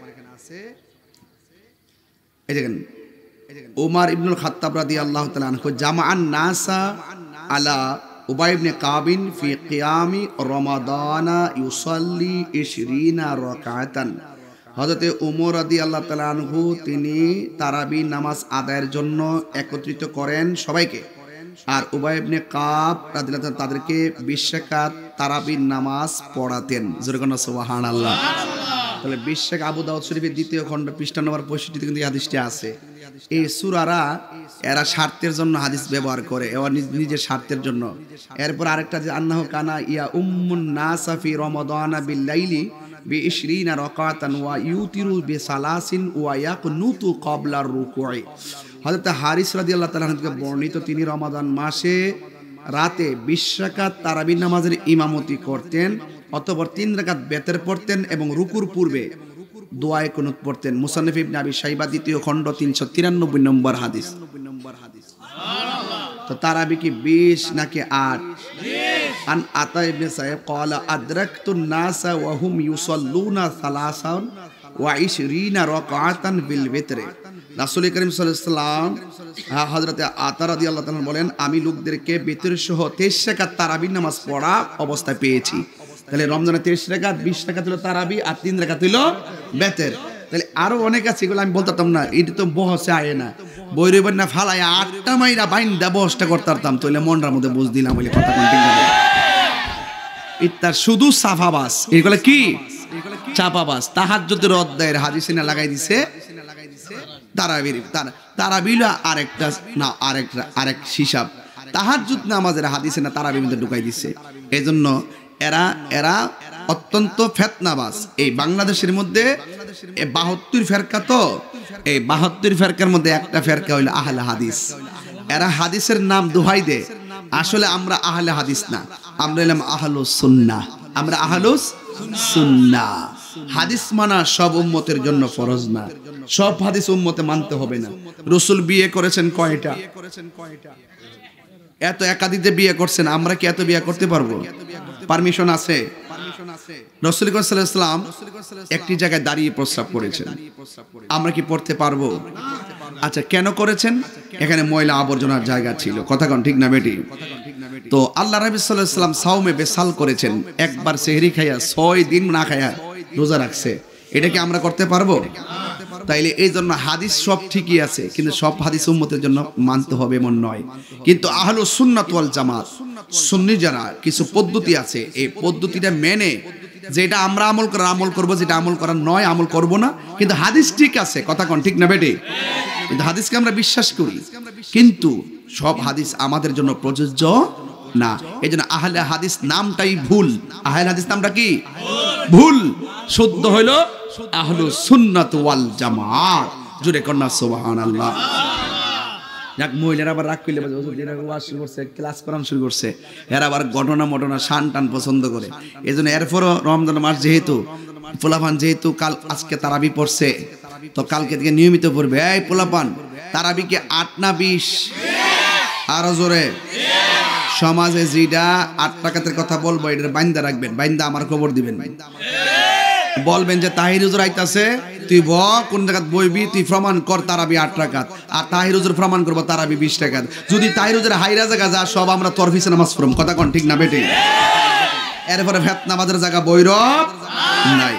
এই দেখেন ওমর ইবনুল খাত্তাব রাদিয়াল্লাহু তাআলা আনহু জামাআন নাসা আলা উবাই ইবনে কাবিন ফি কিয়ামি রমাদানা ইউসাল্লি ইশরিনা রাকাতান হযরত ওমর রাদিয়াল্লাহু তাআলা আনহু তিনি তারাবি নামাজ আদায়ের জন্য একত্রিত করেন সবাইকে আর উবাই ইবনে কাব রাদিয়াল্লাহু তাআলা তাদেরকে বিশ রাকাত তারাবি নামাজ পড়াতেন জোরে কোন সুবহানাল্লাহ তাহলে বিশ রাকাত আবু দাউদ শরীফের দ্বিতীয় খণ্ড পৃষ্ঠা নম্বর পঁয়ষট্টি তে কিন্তু এই হাদিসটি আছে এই সূরারা এরা স্বার্থের জন্য হাদিস ব্যবহার করে এরা নিজের স্বার্থের জন্য এরপর আরেকটা যে আন্নাহু কানা ইয়া উম্মুন নাসা ফি রমাদানা বিল লাইলি বি ইশরিনা রাকাতান ওয়া ইউতিরু বি সালাসিন ওয়া ইয়াকুনুতু ক্বাবলা রুকুই হযরত হারিস রাদিয়াল্লাহু তাআলা থেকে বর্ণিত তিনি রমাদান মাসে রাতে বিশ রাকাত তারাবি নামাজের ইমামতি করতেন অতঃপর তিন রাকাত বেতের পড়তেন এবং রুকুর পূর্বে দোয়ায়ে কুনুত পড়তেন মুসান্নিফ ইবনে আবি শাইবা দ্বিতীয় খণ্ড তিনশো তিরানব্বই নম্বর হাদিস তো তারাবি কি বিশ নাকি আট আন আতা ইবনে সাইব ক্বালা আদরাকতুন নাসা ওয়া হুম ইউসাল্লুনা সালাসান ওয়া ইশরিনা রাকাতান বিল বিতরে রাসূল করিম সাল্লাল্লাহু আলাইহি ওয়াসাল্লাম হযরত আতা রাদিয়াল্লাহু তাআলা বলেন আমি লোকদেরকে বিতর সহ তেইশ রাকাত তারাবি নামাজ পড়া অবস্থায় পেয়েছি তাহলে রমজানে তেইশ রাকাত বিশ রাকাত হলো তারাবি আর তিন রাকাত হলো বেতের তাহলে আরো অনেক আছে এগুলো আমি বলতাম না এটা তো বহসে আয় না বৈরবের না ফালায় আটটা মাইরা বাইন্দা বহসটা করতাম তাহলে মনটার মধ্যে বুঝ দিলাম বলে কথা কোন ঠিক না ইত্তার শুধু সাফাবাস এগুলো কি চাপাবাস তাহাজ্জুদের অধ্যায়ের হাদিসে না লাগাই দিছে তারাবির তারাবিলা আরেকটা না আরেকটা আরেক হিসাব তাহাজ্জুদ নামাজের হাদিসে না তারাবির মধ্যে ঢুকাই দিছে এজন্য এরা এরা অত্যন্ত ফিতনাবাজ এই বাংলাদেশের মধ্যে এই বাহাত্তর ফেরকা তো এই বাহাত্তর ফেরকার মধ্যে একটা ফেরকা হইল আহলে হাদিস এরা হাদিসের নাম দোহাই দেয় আসলে আমরা আহলে হাদিস না আমরা হলাম আহলুস সুন্নাহ আমরা আহলুস সুন্নাহ হাদিস মানা সব উম্মতের জন্য ফরজ না সব হাদিস উম্মতে মানতে হবে না রাসূল বিয়ে করেছেন কয়টা এত একাধিতে বিয়ে করছেন আমরা কি এত বিয়ে করতে পারবো পারমিশন আছে রাসূল সাল্লাল্লাহু আলাইহি ওয়াসাল্লাম একটি জায়গায় দাঁড়িয়ে প্রস্রাব করেছেন আমরা কি পড়তে পারবো আচ্ছা কেন করেছেন এখানে ময়লা আবর্জনার জায়গা ছিল কথা কোন ঠিক না বেটি তো আল্লাহ রাব্বি সাল্লাল্লাহু আলাইহি ওয়াসাল্লাম সাওমে বেসাল করেছেন একবার সেহরি খাইয়া ছয় দিন না খাইয়া রোজা রাখছে এটা কি আমরা করতে পারবো তাইলে এই জন্য হাদিস সব ঠিকই আছে কিন্তু সব হাদিস উম্মতের জন্য মানতে হবে এমন নয় কিন্তু আহলুস সুন্নাত ওয়াল জামাত সুন্নি যারা কিছু পদ্ধতি আছে এই পদ্ধতিটা মেনে যেটা আমরা আমল করার আমল করব যেটা আমল করার নয় আমল করব না কিন্তু হাদিস ঠিক আছে কথা কোন ঠিক না বেটি কিন্তু হাদিসকে আমরা বিশ্বাস করি কিন্তু সব হাদিস আমাদের জন্য প্রযোজ্য না এইজন্য আহলে হাদিস নামটাই ভুল আহলে হাদিস নামটা কি ভুল শুদ্ধ হলো আহলুস সুন্নাত ওয়াল জামাত। জোরে কন্যা সুবহানাল্লাহ। যাক, মহিলারা আবার রাগ করলে ওয়াজ শুরু করছে, ক্লাস করানো শুরু করছে, এরা আবার ঘটনা মটনা শান টান পছন্দ করে। এই জন্য এরপরও রমজান মাস যেহেতু পোলাপান যেহেতু কাল আজকে তারাবি পড়ছে, তো কালকে থেকে নিয়মিত পড়বে। এই পোলাপান, তারাবি কি আট না বিশ? আরো জোরে। সমাজে যেটা আট টাকাতের কথা বলবো এটা বাইন্দা রাখবেন, বাইন্দা আমার খবর দিবেন, বলবেন যে তাহির হুজুর আইতাছে, তুই ব কোন জায়গায় বইবি, তুই প্রমাণ কর তারাবি আট টাকাত, আর তাহির হুজুর প্রমাণ করবো তারাবি বিশ টাকাত। যদি তাহির হুজুর হাইরা জায়গা যা, সব আমরা তোর পিছে নামাজ পড়ব। কথা কোন ঠিক না বেটি? এরপরে ফেতনাবাদের জায়গা বৈরব নাই।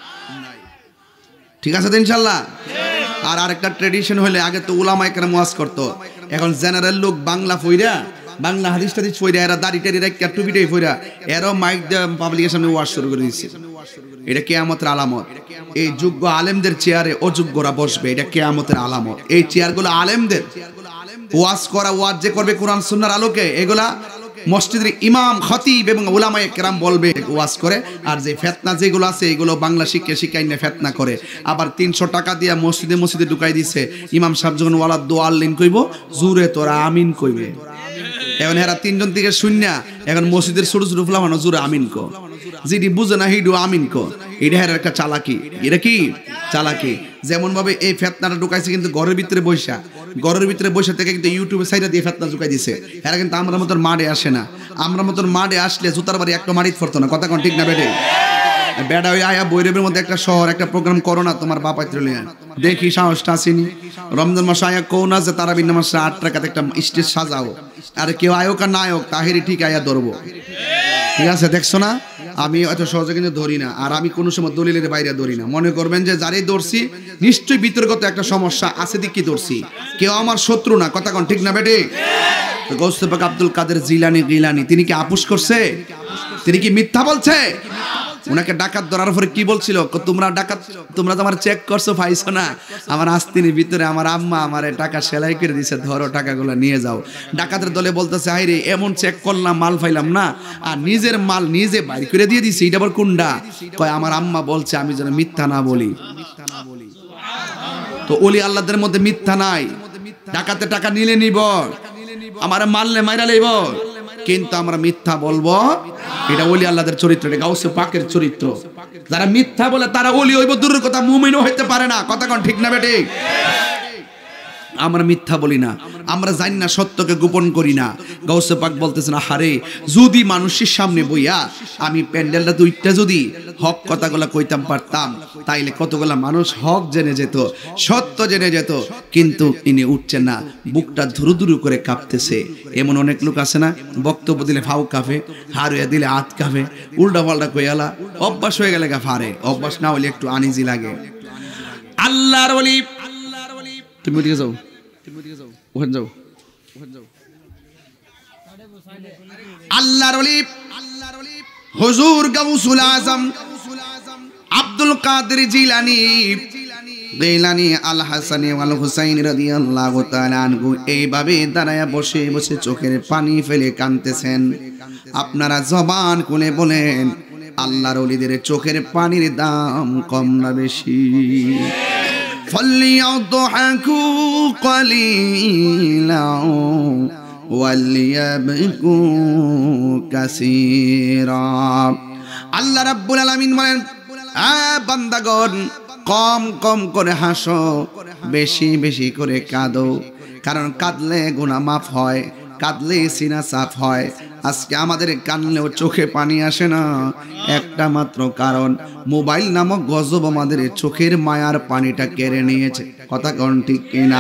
ঠিক আছে তো ইনশাল্লাহ। আর আরেকটা ট্রেডিশন হলে, আগে তো উলামায়ে কেরাম ওয়াজ করতো, এখন জেনারেল লোক বাংলা ফইরা, বাংলা হাদিস টাদিস ফইরা, এরা দাড়ি টাড়ি রেখে টুপিটাই ফইরা এরাও মাইক দিয়ে পাবলিকের সামনে ওয়াজ শুরু করে দিচ্ছে। এটা কিয়ামতের আলামত। এই যোগ্য আলেমদের চেয়ারে অযোগ্যরা বসবে, এটা কিয়ামতের আলামত। এই চেয়ারগুলো আলেমদের, ওয়াজ করা, ওয়াজ যে করবে কোরআন সুন্নাহর আলোকে, এগুলা মসজিদের ইমাম, খতিব এবং উলামায়ে কেরাম বলবে ওয়াজ করে। আর যে ফেতনা যেগুলো আছে এগুলো বাংলা শিক্ষা শিখাই না ফেতনা করে। আবার তিনশো টাকা দিয়া মসজিদে মসজিদে ঢুকাই দিছে, ইমাম সাহেব যখন ওয়ালা দোয়াল্লিন কইব, জুরে তোরা আমিন কইবে। এখন এরা তিনজন থেকে শূন্য, এখন মসজিদের ছোট ছোট ফুলামানো জুরে আমিন কো, যেটি বুঝে না হিডু আমিন কো। এটা হের একটা চালাকি। এটা কি চালাকি? যেমন ভাবে এই ফেতনাটা ঢুকাইছে কিন্তু ঘরের ভিতরে বৈশা, ঘরের ভিতরে বসে থেকে কিন্তু ইউটিউবে সাইডে দিয়ে ফেতনা ঢুকাই দিছে। এরা কিন্তু আমরা মতন মাঠে আসে না। আমরা মতন মাঠে আসলে জুতার বাড়ি একটা মাটিত পড়তো না। কথা কোন ঠিক না বেটে? বেড়া ওই আয়া বৈরবের মধ্যে একটা শহর, একটা প্রোগ্রাম করো না তোমার বাপ আইত্রলিয়া, দেখি সাহসটা আসেনি। রমজান মাসে আয়া কৌ না যে তারাবি নামাজে আট টাকাতে একটা স্টেজ সাজাও, আর কেউ আয়োক আর নায়ক তাহিরি ঠিক আয়া ধরবো। ঠিক আছে, দেখছো না? আমি এত সহজে কিন্তু ধরি না, আর আমি কোনো সময় দলিলের বাইরে ধরি না। মনে করবেন যে যারাই ধরছি নিশ্চয়ই বিতর্কত একটা সমস্যা আছে, দিক কি ধরছি, কেউ আমার শত্রু না। কথা কোন ঠিক না বেটে? গৌসে পাক আব্দুল কাদের জিলানী গিলানী, তিনি কি আপোষ করছে? তিনি কি মিথ্যা বলছে? উনাকে ডাকাত ধরার পরে কি বলছিল? তোমরা ডাকাত, তোমরা তো আমার চেক করছো, পাইছো না? আমার আস্তিনের ভিতরে আমার আম্মা আমার টাকা সেলাই করে দিছে, ধরো টাকাগুলো নিয়ে যাও। ডাকাতের দলে বলতেছে, হাই রে, এমন চেক করলাম মাল পাইলাম না, আর নিজের মাল নিজে বাইর করে দিয়ে দিছি। এটা আবার কোনটা? কয় আমার আম্মা বলছে আমি যেন মিথ্যা না বলি। তো ওলি আল্লাহদের মধ্যে মিথ্যা নাই। ডাকাতে টাকা নিলে নিব, আমার মারলে মাইরা লইব, কিন্তু আমরা মিথ্যা বলবো। এটা ওলি আল্লাহদের চরিত্র, এটা গাউসে পাকের চরিত্র। যারা মিথ্যা বলে তারা ওলি হইব, দূরের কথা মুমিনও হইতে পারে না। কথা কোন ঠিক না বেটে? আমরা মিথ্যা বলি না, আমরা জানি না, সত্যকে গোপন করি না। গাউসে পাক বলতেছেন, আহারে, যদি মানুষের সামনে বইয়া আমি প্যান্ডেলটা দুইটা যদি হক কথাগুলা কইতাম পারতাম, তাইলে কতগুলা মানুষ হক জেনে যেত, সত্য জেনে যেত। কিন্তু ইনি উঠছে না, বুকটা ধুরু ধুরু করে কাঁপতেছে। এমন অনেক লোক আছে না, বক্তব্য দিলে ফাউ কাঁপে, হারুয়া দিলে হাত কাঁপে, উল্টা পাল্টা কইয়ালা, অভ্যাস হয়ে গেলে গা ফারে, অভ্যাস না হলে একটু আনিজি লাগে। আল্লাহর ওলি, তুমি ওদিকে যাও, ওখানে যাও, আল্লাহর ওলি হুজুর গাউসুল আজম আব্দুল কাদের জিলানী গিলানী আল হাসানী ওয়াল হুসাইন রাদিয়াল্লাহু তাআলা আনহু এইভাবে দাঁড়ায়া বসে বসে চোখের পানি ফেলে কাঁদতেছেন। আপনারা জবান খুলে বলেন, আল্লাহর ওলিদের চোখের পানির দাম কম না বেশি? فَلْيَضْحَكُوا قَلِيلًا وَلْيَبْكُوا كَثِيرًا। আল্লাহ রাব্বুল আলামিন বলেন, আ বান্দাগণ, কম কম করে হাসো, বেশি বেশি করে কাঁদো, কারণ কাঁদলে গুনাহ মাফ হয়, কাঁদলে সিনা সাফ হয়। আজকে আমাদের কানলেও চোখে পানি আসে না, একটা মাত্র কারণ, মোবাইল নামক গজব আমাদের চোখের মায়ার পানিটা কেড়ে নিয়েছে। কথা কোন ঠিক কিনা?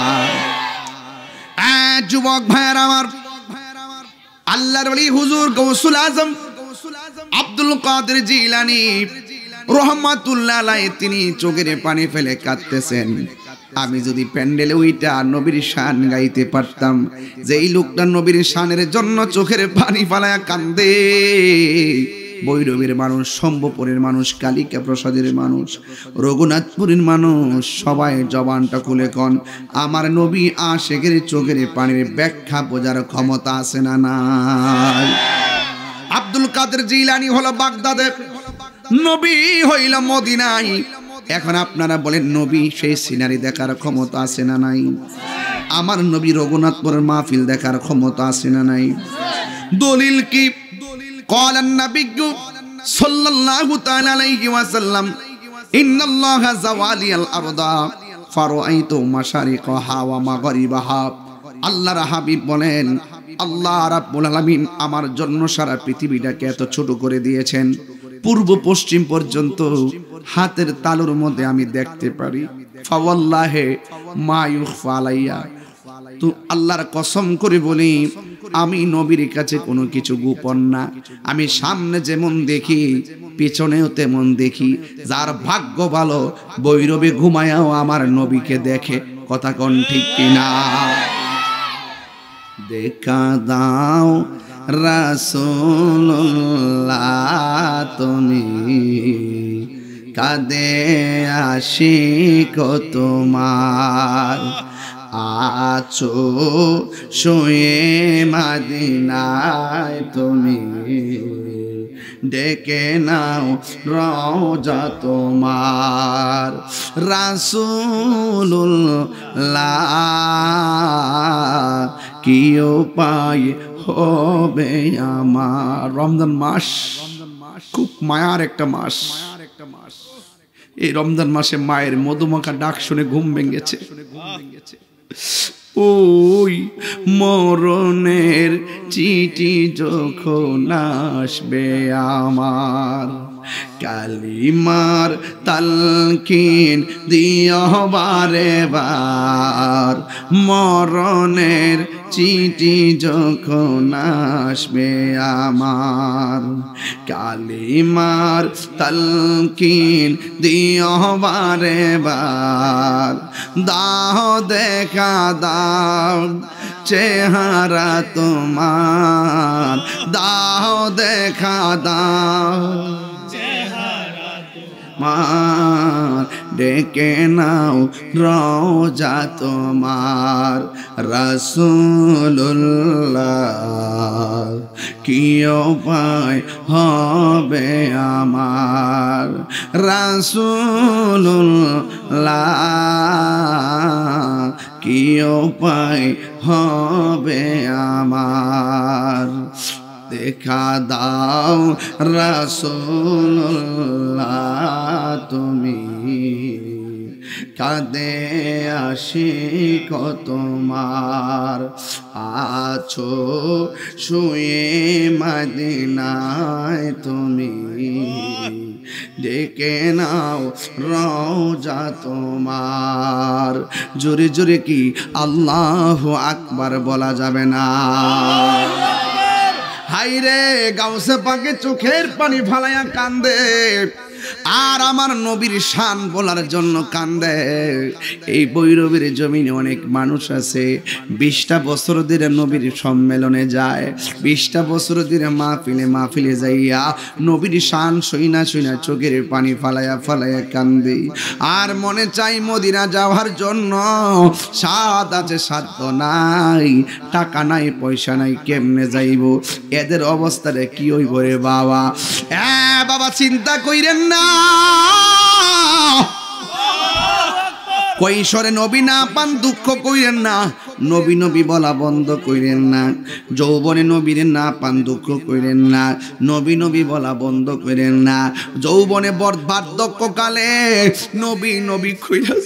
যুবক ভাইয়ের আমার, আল্লাহর ওলি হুজুর গাউসুল আজম আব্দুল কাদের জিলানী রহমাতুল্লাহ আলাইহি, তিনি চোখের পানি ফেলে কাঁদতেছেন। আমি যদি প্যান্ডেলে ওইটা নবীর শান গাইতে পারতাম, যে এই লোকটা নবীর শানের জন্য চোখের পানি ফালায়া কান্দে, বৈরবের মানুষ, সম্ভবপুরের মানুষ, কালিকা প্রসাদের মানুষ, রঘুনাথপুরের মানুষ, সবাই জবানটা খুলে কন, আমার নবী আশেকের চোখের পানির ব্যাখ্যা বোঝার ক্ষমতা আছে না নাই? আব্দুল কাদের জিলানী হলো বাগদাদে, নবী হইল মদিনায়। এখন আপনারা বলেন নবী সেই সিনারি দেখার ক্ষমতা আছে না নাই? আমার নবী রঘুনাথপুরের মাহফিল দেখার ক্ষমতা আছে না নাই? দলিল কি? قال النبي صلى الله تعالى عليه وسلم إن الله زوالي الأرض فرأيت مشارقها ومغربها। আল্লাহর হাবিব বলেন আল্লাহ রাব্বুল আলামিন আমার জন্য সারা পৃথিবীটাকে এত ছোট করে দিয়েছেন, পূর্ব পশ্চিম পর্যন্ত হাতের তালুর মধ্যে আমি দেখতে পারি। ফাওয়াল্লাহি মা ইউখফা আলাইয়া, তো আল্লাহর কসম করে বলি আমি নবীর কাছে কোনো কিছু গোপন না। আমি সামনে যেমন দেখি পিছনেও তেমন দেখি। যার ভাগ্য ভালো বৈরবে ঘুমায়াও আমার নবীকে দেখে। কথা কোন ঠিক কিনা? দেখা দাও রাসূলুল্লাহ তুমি, কাঁদে আশিক তোমার, আছো শুয়ে মদিনায় তুমি, ডেকে নাও রওজা তোমার। রাসূলুল্লাহ কি উপায় হবে আমার? রমজান মাস খুব মায়ার একটা মাস। এই রমজান মাসে মায়ের মধুমাখা ডাক শুনে ঘুম ভেঙেছে। ওই মরণের চিঠি যখন আসবে আমার, কালিমার তালকিন দিও বারে বার। মরণের চিঠি যখন আসবে আমার, কালিমার তালকিন দিও বারে বার। দাও দেখা দাও চেহারা তোমার, দাও দেখা দাও মার, ডেকে নাও রওজা তোমার। রাসূলুল্লাহ কি উপায় হবে আমার? রাসূলুল্লাহ কি উপায় হবে আমার? দেখা দাও রাসূলুল্লাহ তুমি, কাঁদে আশিক তোমার, আছো শুয়ে মদিনায় তুমি, ডেকে নাও রওজা তোমার। জোরে জোরে কি আল্লাহু আকবার বলা যাবে না? হাইরে গাউসে পাকে চোখের পানি ফালাইয়া কান্দে, আর আমার নবীর শান বলার জন্য কান্দে। এই বৈরবের জমিনে অনেক মানুষ আছে বিশটা বছর ধরে নবীর সম্মেলনে যায়, বিশটা বছর ধরে মাহফিলে মাহফিলে যাইয়া নবীর শান শুইনা শুইনা চোখের পানি ফালাইয়া ফালাইয়া কান্দে। আর মনে চাই মদিনা যাওয়ার জন্য, সাদ আছে সাধ্য নাই, টাকা নাই পয়সা নাই, কেমনে যাইব? এদের অবস্থাটা কি হইব রে বাবা? এ বাবা চিন্তা কইরেন না, কৈশোরে নবী না পান দুঃখ কইরেন না, নবী নবী বলা বন্ধ কইরেন না। যৌবনে নবীর না পান দুঃখ কইরেন না, নবী নবী বলা বন্ধ কইরেন না। যৌবনে বার্ধক্যকালে নবী নবী কইরা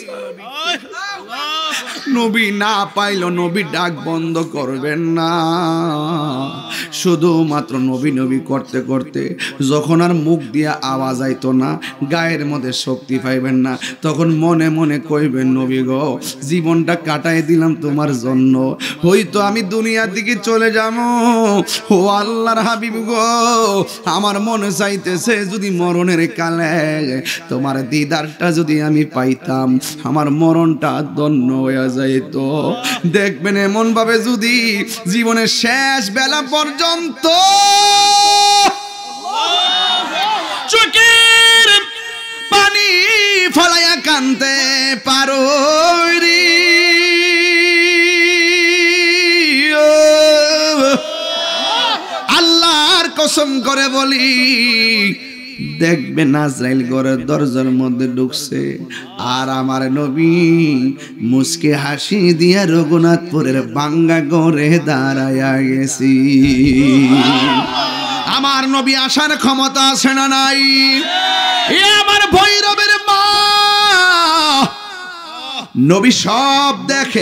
নবী না পাইল নবী ডাক বন্ধ করবেন না। শুধুমাত্র নবী নবী করতে করতে যখন আর মুখ দিয়া আওয়াজ আইতো না, গায়ের মধ্যে শক্তি পাইবেন না, তখন মনে মনে কইবেন নবী গো জীবনটা কাটাই দিলাম তোমার জন্য, হয়তো আমি দুনিয়ার দিকে চলে যাবো। ও আল্লাহর হাবিব গো, আমার মনে চাইতেছে যদি মরণের কালে তোমার দিদারটা যদি আমি পাইতাম, আমার মরণটা ধন্য হয়ে যাইতো। দেখবেন এমন ভাবে যদি জীবনের শেষ বেলা পর্যন্ত চোখের পানি ফলাইয়া কানতে পারো রে, আল্লাহর কসম করে বলি দেখবেন আজরাইল ঘরের দরজার মধ্যে ঢুকছে আর আমার নবী মুস্কে হাসি দিয়া রঘুনাথপুরের বাঙ্গা ঘরে দাঁড়ায়া গেছি। আমার নবী আসার ক্ষমতা আছে না নাই? এ আমার ভৈরবের মা, নবী সব দেখে,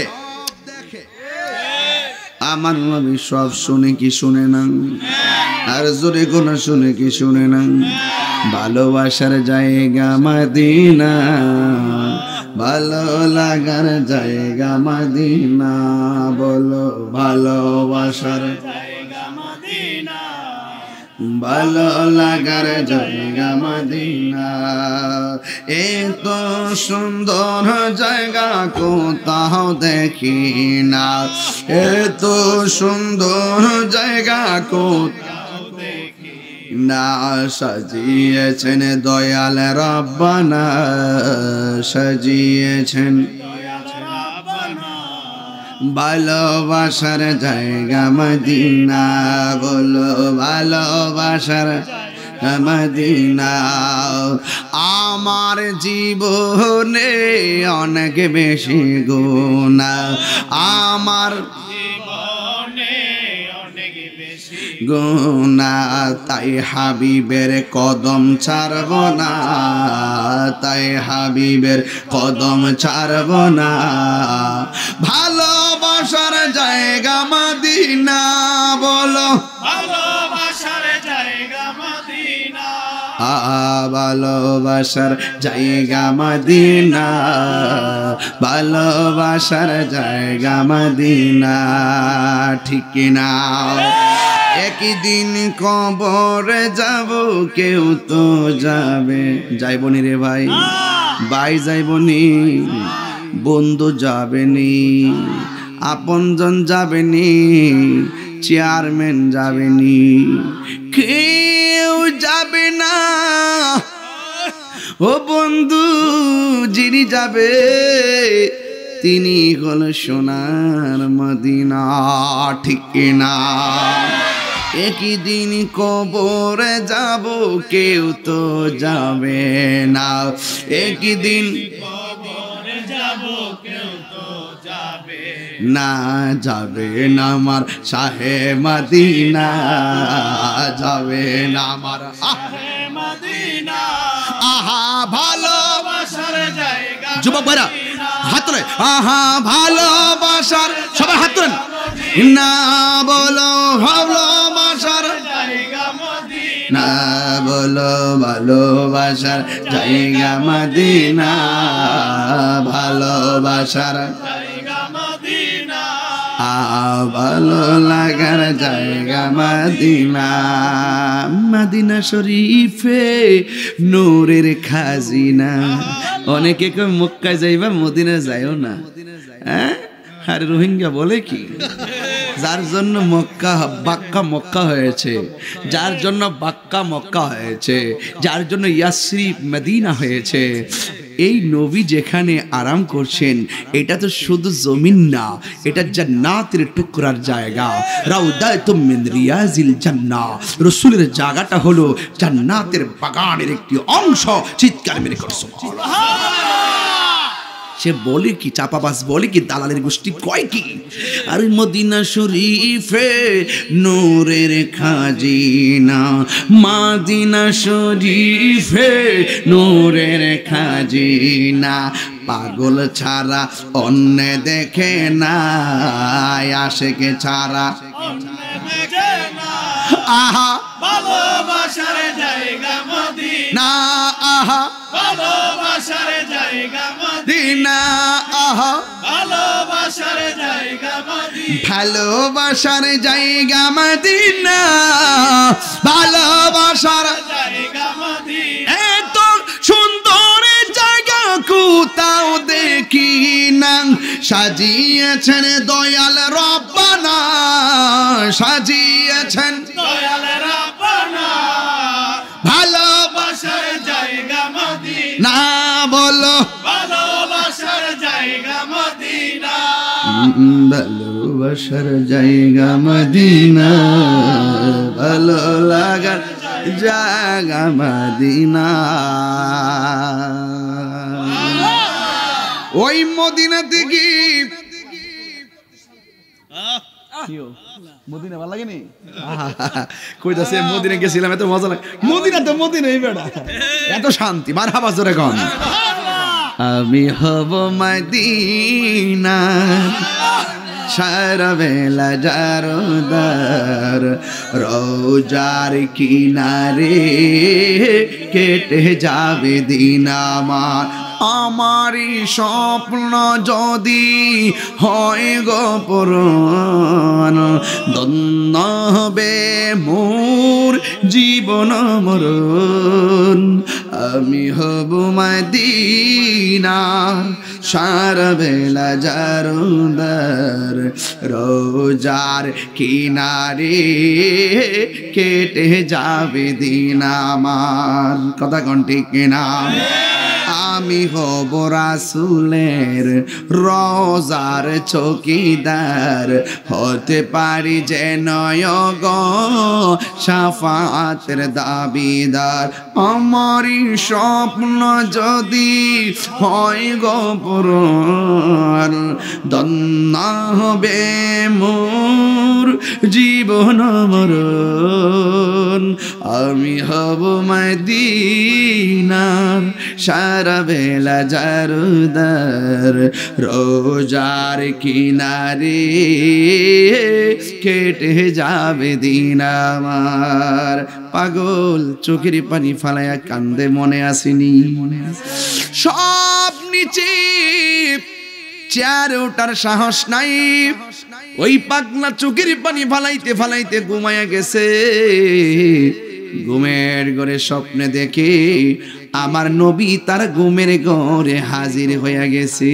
আমার নবী সব শুনে কি শুনে না? আর জোরে কোন শুনে কি শুনে না? ভালোবাসার জায়গা মদিনা, ভালো লাগার জায়গা মদিনা, বলো ভালোবাসার জায়গা মদিনা, ভালো লাগার জায়গা মদিনা। এত সুন্দর জায়গা কোথাও দেখি না, এত সুন্দর জায়গা কোথাও দেখি না। সাজিয়েছেন দয়াল রব্বানা, সাজিয়েছেন ভালোবাসার জায়গা মদিনা, বলো ভালোবাসার মদিনা। আমার জীবনে অনেক বেশি গুনাহ, আমার জীবনে অনেক বেশি গুনাহ, তাই হাবিবের কদম ছাড়ব না, তাই হাবিবের কদম ছাড়ব না। ভালোবাসার জায়গা মদিনা, বলো ভালোবাসার জায়গা মদিনা, ভালোবাসার জায়গা মদিনা, ভালোবাসার জায়গা মদিনা, ঠিক না? একদিন কবরে যাব, কেউ তো যাবে, যাইবনি রে ভাই, ভাই যাইবনি, বন্ধু যাবেনি, আপনজন যাবেনি, চেয়ারম্যান যাবেনি, কেউ যাবে না। ও বন্ধু, যিনি যাবে তিনি হল সোনার মদিনা, ঠিক না? একই দিন কবরে যাব, কেউ তো যাবে না, একই দিন কবরে যাব, কেউ তো যাবে না, যাবে না আমার শাহে মদিনা, যাবে না আমার শাহে মদিনা। আহা ভালোবাসার জায়গা, যুবক ভাইরা হাত তোলে, আহা ভালোবাসার, সবাই হাত তোলেন না, বলো ভালোবাসার জায়গা মদিনা, বলো ভালোবাসার জায়গা মদিনা, ভালোবাসার জায়গা মদিনা, ভালো লাগার জায়গা মদিনা। মদিনা শরীফে নূরের খাজিনা। অনেকে কয় মক্কায় যাইবা, মদিনা যাইও না। হ্যাঁ, আর রোহিঙ্গা বলে কি? যার জন্য মক্কা বাক্কা মক্কা হয়েছে, যার জন্য বাক্কা মক্কা হয়েছে, যার জন্য ইয়াসরিব মদিনা হয়েছে, এই নবী যেখানে আরাম করছেন, এটা তো শুধু জমিন না, এটা জান্নাতের টুকরার জায়গা। রাউদাতুম মিন রিয়াজিল জান্নাহ, রাসূলের জায়গাটা হলো জান্নাতের বাগানের একটি অংশ। চিৎকার মেরে করো সুবহানাল্লাহ। সে বলে কি, চাপাবাস বলে কি, দালালের গোষ্ঠী কয় কি? আর মদিনা শরীফে নূরের খাজিনা, মদিনা শরীফে নূরের খাজিনা, পাগল ছাড়া অন্য দেখে না, আশেকে ছাড়া আহা ভালোবাসার জায়গা মদিনা, আহা ভালোবাসার জায়গা মদিনা, আহা ভালোবাসার জায়গা মদিনা, ভালোবাসার জায়গা মদিনা, ভালোবাসার জায়গা মদিনা। এত সুন্দর জায়গা কোথাও দেখি না, সাজিয়েছেন দয়াল রব্বানা, সাজিয়েছেন দয়াল রব্বানা, ভালোবাসার জায়গা মদিনা, বলো ভালোবাসার জায়গা মদিনা, ভালোবাসার জায়গা মদিনা, ভালো লাগার জাগা মদিনা। ওই মদিনা থেকে মদিনা ভালো লাগেনি? কইতাছে মদিনা গেছিলাম, এত মজা লাগে। মদিনা তো মদিনাই বেটা, এত শান্তি। মারহাবা জোরে কোন। আমি হব মদিনা সারা বেলা জারদার, রোজার কিনারে কেটে যাবে দিন আমার। আমারই স্বপ্ন যদি হয় গো পূরণ, ধন্য হবে মোর জীবন মরণ। আমি হব মদিনার সারা বেলা জারদার, রোজার কিনারে কেটে যাবে দিন আমার। কথা কোন ঠিক কিনা? আমি হব রাসূলের রোজার চৌকিদার, হতে পারি যেন গো শাফাতের দাবিদার। আমারই স্বপ্ন যদি হয় গো পূরণ, ধন্য হবে মোর জীবন মরণ। আমি হব মদিনার সারা বেলা জারদার, রোজার কিনারে কেটে যাবে দিন আমার। পাগল চোখের পানি ফালায়া কান্দে, মনে আসেনি? সব নিচে চেয়ারে ওঠার সাহস নাই, ওই পাগলা চোখের পানি ফালাইতে ফালাইতে ঘুমায়া গেছে। ঘুমের ঘরে স্বপ্নে দেখে আমার নবী তার ঘুমের ঘরে হাজির হয়ে গেছে।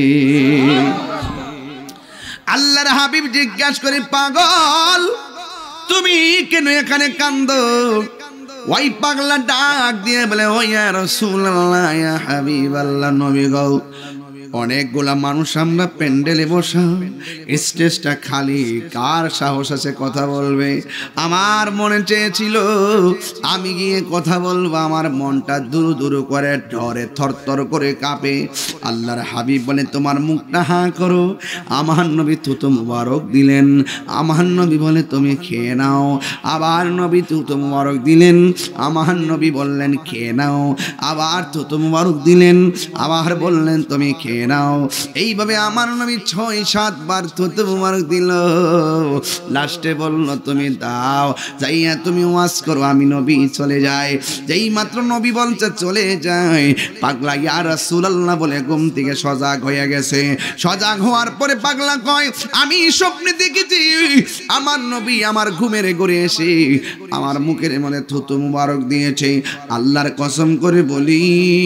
আল্লাহর হাবিব জিজ্ঞাসা করে, পাগল তুমি কেন এখানে কান্দো? ওই পাগলা ডাক দিয়ে বলে, ও ইয়া রাসূলুল্লাহ, ইয়া হাবিবাল্লাহ, নবী গো, অনেকগুলা মানুষ আমরা প্যান্ডেলে বসা, স্টেজটা খালি, কার সাহস আছে কথা বলবে? আমার মনে চেয়েছিল আমি গিয়ে কথা বলবো, আমার মনটা দুরু দুরু করে ডরে থরথর করে কাঁপে। আল্লাহর হাবিব বলে, তোমার মুখটা হাঁ করো। আমার নবী থুতু মুবারক দিলেন। আমার নবী বলে, তুমি খেয়ে নাও। আবার নবী থুতু মুবারক দিলেন। আমার নবী বললেন, খেয়ে নাও। আবার থুতু মুবারক দিলেন। আবার বললেন, তুমি খেয়ে নাও। এইভাবে আমার নবী ছয় সাত বার থুতু মুবারক দিল। লাস্টে বলল, তুমি দাও, যাইয়া তুমি ওয়াজ করো, আমি নবী চলে যাই। যেই মাত্র নবী বলছে চলে যায়, পাগলা ইয়া রাসূলুল্লাহ বলে ঘুম থেকে সজাগ হয়ে গেছে। সজাগ হওয়ার পরে পাগলা কয়, আমি স্বপ্নে দেখেছি আমার নবী আমার ঘুমের ঘরে এসে আমার মুখের মধ্যে থুতু মুবারক দিয়েছে। আল্লাহর কসম করে বলি,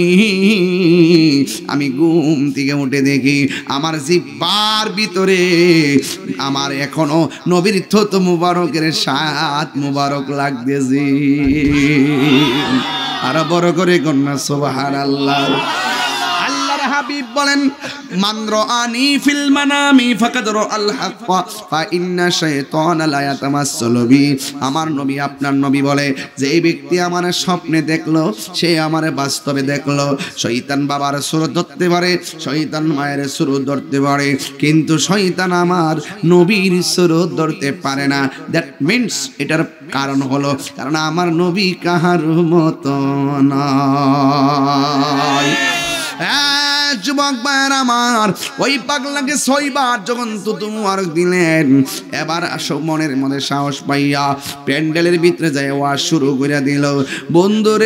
আমি ঘুম থেকে উঠে দেখি আমার জিহ্বার ভিতরে আমার এখনো নবীর থুতু মুবারকের স্বাদ মুবারক লাগতেছে। আর বড় করে কন্যা সুবহানাল্লাহ। আল্লাহর হাবিব বলেন, মান রাআনি ফিল মানামি ফাকাদ রাআল হক ফা ইন্না শাইতানা লা ইয়াতামাসসালু বি। আমার নবী আপনার নবী বলে, যে ব্যক্তি আমার স্বপ্নে দেখলো সে আমার বাস্তবে দেখলো। শয়তান বাবার সুর ধরতে পারে, শয়তান মায়ের সুর ধরতে পারে, কিন্তু শয়তান আমার নবীর সুর ধরতে পারে না। দ্যাট মিন্স এটার কারণ হলো কারণ আমার নবী কাহার মতো নয়। যুবক ভাইয়ের আমার, ওই পাগলাকে ছয়বার যখন থুতু মুবারক দিলেন, এবার আসো মনের মধ্যে সাহস পাইয়া প্যান্ডেলের ভিতরে যায় ওয়াজ শুরু করে দিল। বন্ধুরে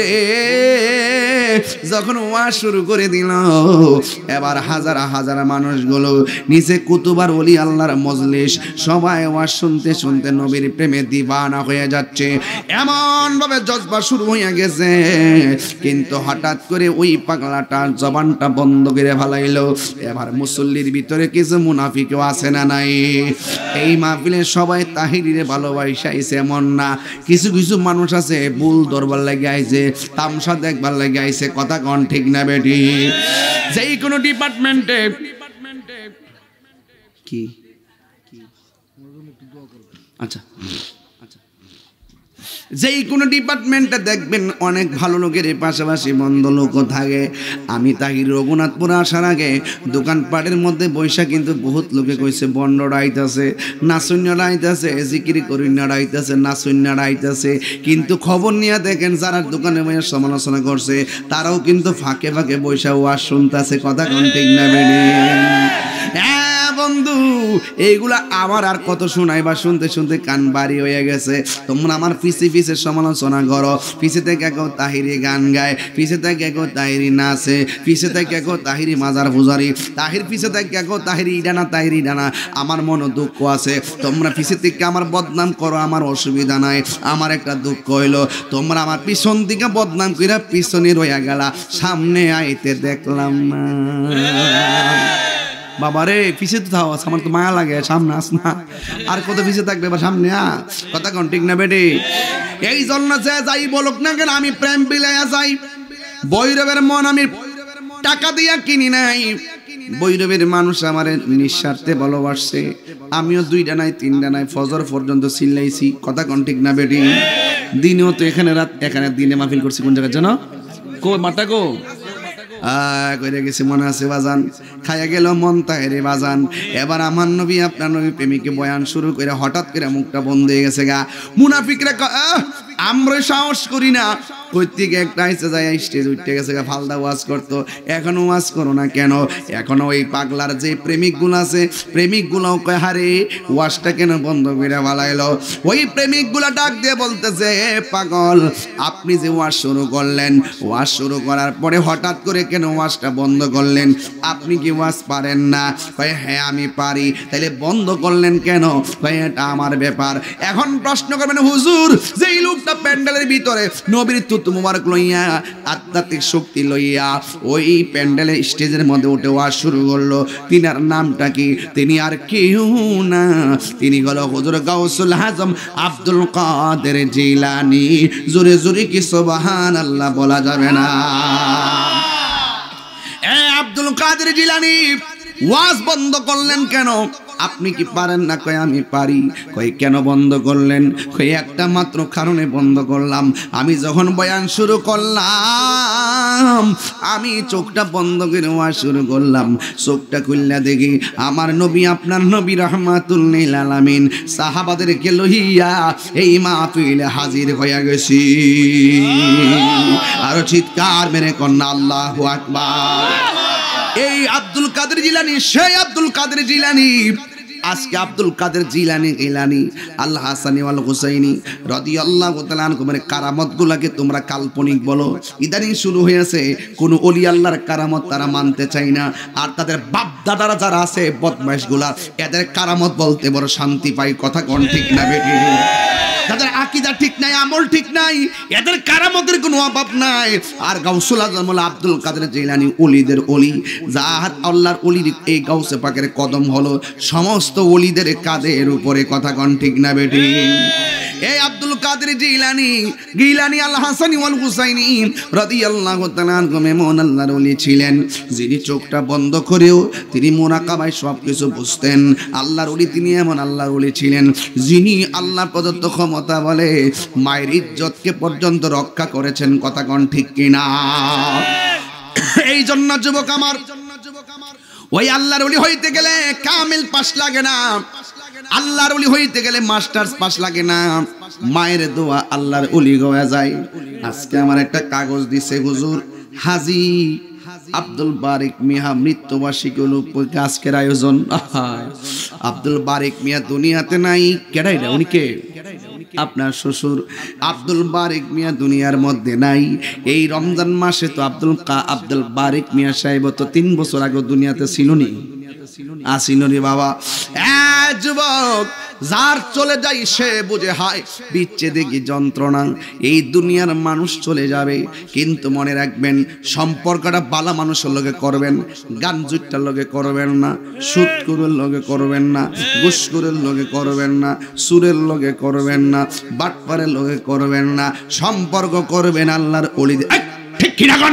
যখন ওয়াজ শুরু করে দিল, এবার হাজার হাজার মানুষগুলো নিচে কুতুবার ওলি আল্লাহর মজলিস, সবাই ওয়াজ শুনতে শুনতে নবীর প্রেমে দিবানা হয়ে যাচ্ছে। এমন ভাবে জজবা শুরু হয়ে গেছে, কিন্তু হঠাৎ করে ওই পাগলাটার জবানটা বন্ধ করে ফেলাইলো। এবার মুসল্লির ভিতরে কিছু মুনাফিকও আছে না নাই? এই মাহফিলে সবাই তাহিরিরে ভালোবাসা আইছে এমন না, কিছু কিছু মানুষ আছে বুল দরবার লাগে আইছে, তামসা দেখবার লাগে আইছে। কথা কোন ঠিক না বেটি? যেই কোনো ডিপার্টমেন্টে কি আচ্ছা আচ্ছা যেই কোনো ডিপার্টমেন্টে দেখবেন অনেক ভালো লোকের পাশাপাশি মন্দ লোকও থাকে। আমি তাহির রঘুনাথপুর আসার আগে দোকানপাটের মধ্যে বৈশা কিন্তু বহুত লোকে কইছে বন্ডরা আইতাছে, নাচুন্যরা আইতাছে, জিকিরি করিন্যরা আইতাছে, নাচুন্যরা আইতাছে। কিন্তু খবর নিয়ে দেখেন যারা দোকানে বসে সমালোচনা করছে তারাও কিন্তু ফাঁকে ফাঁকে বৈশা ওয়াজ শুনতেছে। কথা কোন ঠিক না বেনে? হ্যাঁ বন্ধু, এইগুলা আমার আর কত শোনাই বা শুনতে শুনতে কান বাড়ি হয়ে গেছে। তোমরা আমার পিছে পিছে সমালোচনা করো, পিছে থেকে কেউ তাহিরি গান গায়, পিছে থেকে কেউ তাহিরি নাচে, পিছে থেকে কেউ তাহিরি মাজার পূজারি, তাহির পিছে থেকে কেউ তাহিরি ডানা তাহিরি ডানা। আমার মনে দুঃখ আছে, তোমরা পিছে থেকে আমার বদনাম করো, আমার অসুবিধা নাই। আমার একটা দুঃখ হইলো তোমরা আমার পিছন দিকে বদনাম কইরা পিছনে রইয়া গেলা, সামনে আইতে দেখলাম না। বাবারে পিছে তো থাও, আমার তো মায়া লাগে, সামনে আস না। আর কত পিছে থাকবে বা সামনে আ। কথা কোন ঠিক না বেটি? এই জন্য যে যাই বলুক না কেন আমি প্রেম বিলাইয়া যাই। বৈরবের মন আমি টাকা দিয়া কিনি নাই। বৈরবের মানুষ আমার নিঃস্বার্থে ভালোবাসছে। আমিও দুইটা নাই তিনটা নাই ফজর পর্যন্ত চিল্লাইছি। কথা কোন ঠিক না বেটি? দিনেও তো এখানে রাত, এখানে দিনে মাহফিল করছি। কোন জায়গায় জানো? কো মাটা কো কইরা গেছে মনে আছে বাজান, খাইয়া গেল মন তাহেরে বাজান। এবার আমার নবী আপনার নবী প্রেমিকে বয়ান শুরু করে হঠাৎ করে মুখটা বন্ধ হয়ে গেছে গা। মুনাফিকরা আমরা সাহস করি না, কই থেকে একটা আইসে যায় স্টেজ উঠতে গেছে গা, ফালদা ওয়াজ করতো। এখনো ওয়াজ করো না কেন? এখনো ওই পাগলার যে প্রেমিকগুলো আছে প্রেমিকগুলোও কয় হারে ওয়াজটা কেন বন্ধ করে ভালাইলো? ওই প্রেমিকগুলা ডাক দিয়ে বলতেছে পাগল আপনি যে ওয়াজ শুরু করলেন, ওয়াজ শুরু করার পরে হঠাৎ করে কেন ওয়াজটা বন্ধ করলেন? আপনি কি ওয়াজ পারেন না? কয় হ্যাঁ আমি পারি। তাহলে বন্ধ করলেন কেন? কয় এটা আমার ব্যাপার। এখন প্রশ্ন করবেন হুজুর যেই লোকটা প্যান্ডেলের ভিতরে নবীর তুত মুবারক লইয়া আধ্যাত্মিক শক্তি লইয়া ওই প্যান্ডেলের স্টেজের মধ্যে উঠে ওয়াজ শুরু করলো, তিনার নামটা কি? তিনি আর কেউ না, তিনি হলো হুজুর গাউসুল আজম আব্দুল কাদের জিলানী। জোরে জোরে কি সুবহানাল্লাহ বলা যাবে না? এ আব্দুল কাদের জিলানী ওয়াজ বন্ধ করলেন কেন? আপনি কি পারেন না? কয় আমি পারি। কয় কেন বন্ধ করলেন? কয় একটা মাত্র কারণে বন্ধ করলাম। আমি যখন বয়ান শুরু করলাম আমি চোখটা বন্ধ করে ওয়াজ শুরু করলাম, চোখটা খুললা দেখি আমার নবী আপনার নবী রাহমাতুল লিল আলামিন সাহাবাদেরকে লইয়া এই মাহফিলে হাজির হইয়া গেছি। আর চিৎকার মেরে কন্যা আল্লাহু আকবার। এই আব্দুল কাদের জিলানী, সেই আব্দুল কাদের জিলানী আজকে আব্দুল কাদের জিলানী ইলানী আল হাসানি ওয়াল হুসাইনি রাদিয়াল্লাহু তাআলা আনহুমের কারামতগুলোকে তোমরা কাল্পনিক বলো। ইদানিং শুরু হয়েছে কোন ওলি আল্লাহর কারামত তারা মানতে চায় না। আর তাদের বাপ দাদারা যারা আছে বদমাইশগুলা, এদের কারামত বলতে বড় শান্তি পাই। কথা কোন ঠিক না বেটি? তাদের আকীদা ঠিক নাই, আমল ঠিক নাই, এদের কারামতের কোনো অভাব নাই। আর গাউসুল আজম আব্দুল কাদের জিলানী ওলিদের ওলি, যার আল্লাহর ওলির এই গাউসে পাকের কদম হলো সমস্ত ওলিদের কাদের উপরে। কথা কোন ঠিক না বেটি? এই আব্দুল কাদের জিলানী গিলানী আল হাসানি ওয়াল হুসাইনি রাদিয়াল্লাহু তাআলা আনহু মেমন আল্লাহর ওলি ছিলেন, যিনি চোখটা বন্ধ করেও তিনি মুরাকাবায় সব কিছু বুঝতেন। আল্লাহর ওলি তিনি এমন আল্লাহর ওলি ছিলেন যিনি আল্লাহ প্রদত্ত ক্ষমতা বলে মায়ের ইজ্জতকে পর্যন্ত রক্ষা করেছেন। কথা কোন ঠিক কিনা? এই জন্য যুবক আমার, ওই আল্লাহর ওলি হইতে গেলে কামিল পাস লাগে না, আল্লাহর ওলি হইতে গেলে মাস্টার্স পাস লাগে না। মায়ের দোয়া আল্লাহর ওলি হয়ে যায়। আজকে আমার একটা কাগজ দিছে হুজুর হাজী আব্দুল বারিক মিয়া মৃত্যুবার্ষিকী উপলক্ষে আজকের আয়োজন। আব্দুল বারিক মিয়া দুনিয়াতে নাই। কেডাই রে? উনি কে? আপনার শ্বশুর আব্দুল বারিক মিয়া দুনিয়ার মধ্যে নাই। এই রমজান মাসে তো আব্দুল কা আব্দুল বারিক মিয়া সাহেব তো তিন বছর আগে দুনিয়াতে ছিল নি, আসিল রে বাবা। যুবক যার চলে যায় সে বুঝে হায় বিচ্ছেদে কি যন্ত্রণা। এই দুনিয়ার মানুষ চলে যাবে, কিন্তু মনে রাখবেন সম্পর্কটা বালা মানুষের লগে করবেন, গাঞ্জুটার লগে করবেন না, সুদকুরের লগে করবেন না, ঘুষখোরের লগে করবেন না, সুরের লগে করবেন না, বাটপারের লগে করবেন না। সম্পর্ক করবেন আল্লাহর ওলিদের। ঠিক কিনা কেন?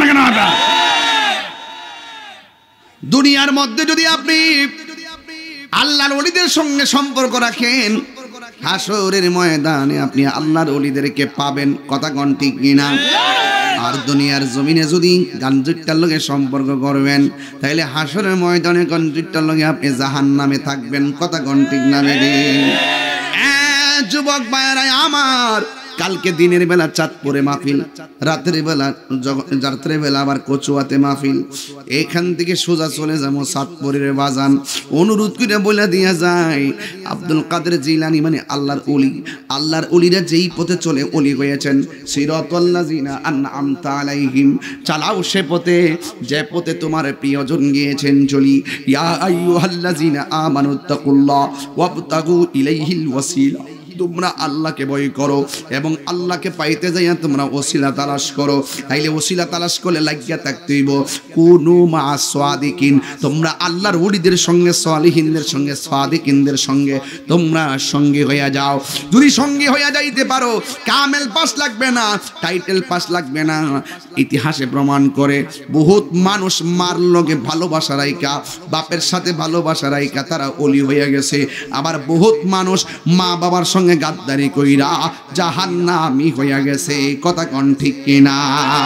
দুনিয়ার মধ্যে যদি আপনি আল্লাহর ওলিদের সঙ্গে সম্পর্ক রাখেন, হাসরের ময়দানে আপনি আল্লাহর ওলিদেরকে পাবেন, কথা কোন ঠিক কিনা? আর দুনিয়ার জমিনে যদি গাঞ্জুরটার লগে সম্পর্ক করবেন তাহলে হাসরের ময়দানে গাঞ্জুরটার লগে আপনি জাহান্নামে থাকবেন, কথা কোন ঠিক না বেরি? যুবক ভাইরা আমার, কালকে দিনের বেলা চাঁদপুরে মাহফিল, রাতের বেলা রাতের বেলা আবার কচুয়াতে মাহফিল। এখান থেকে সোজা চলে যাবো চাঁদপুরের বাজান। অনুরোধ করে বলে দিয়া যায়, আব্দুল কাদের জিলানী মানে আল্লাহর ওলি, আল্লাহর ওলিরা যেই পথে চলে ওলি হয়েছেন, সিরাতাল্লাযিনা আনআমতা আলাইহিম, চালাও সে পথে যে পথে তোমার প্রিয়জন গিয়েছেন চলি। ইয়া আইয়ুহাল্লাযিনা আমানুত্তাকুল্লাহ ওয়াবতাগু ইলাইহিল ওয়াসিলা, তোমরা আল্লাহকে ভয় করো এবং আল্লাহকে পাইতে যাইয়া তোমরা ওসিলা তালাশ করো। তাইলে ওসিলা তালাশ করলে লাগিয়া থাকতে হইব কুনু মা সাদিকিন, তোমরা আল্লাহর ওলিদের সঙ্গে, সালিহিনদের সঙ্গে, সাদিকিনদের সঙ্গে তোমরা সঙ্গে হইয়া যাও। যদি সঙ্গে হইয়া যাইতে পারো, কামেল পাস লাগবে না, টাইটেল পাস লাগবে না। ইতিহাসে প্রমাণ করে বহুত মানুষ মার লগে ভালোবাসা রাইকা, বাপের সাথে ভালোবাসা রাইকা তারা ওলি হইয়া গেছে। আবার বহুত মানুষ মা বাবার সঙ্গে গাদ্দারি কইরা জাহান্নামী হইয়া গেছে, কথা কোন ঠিক কিনা?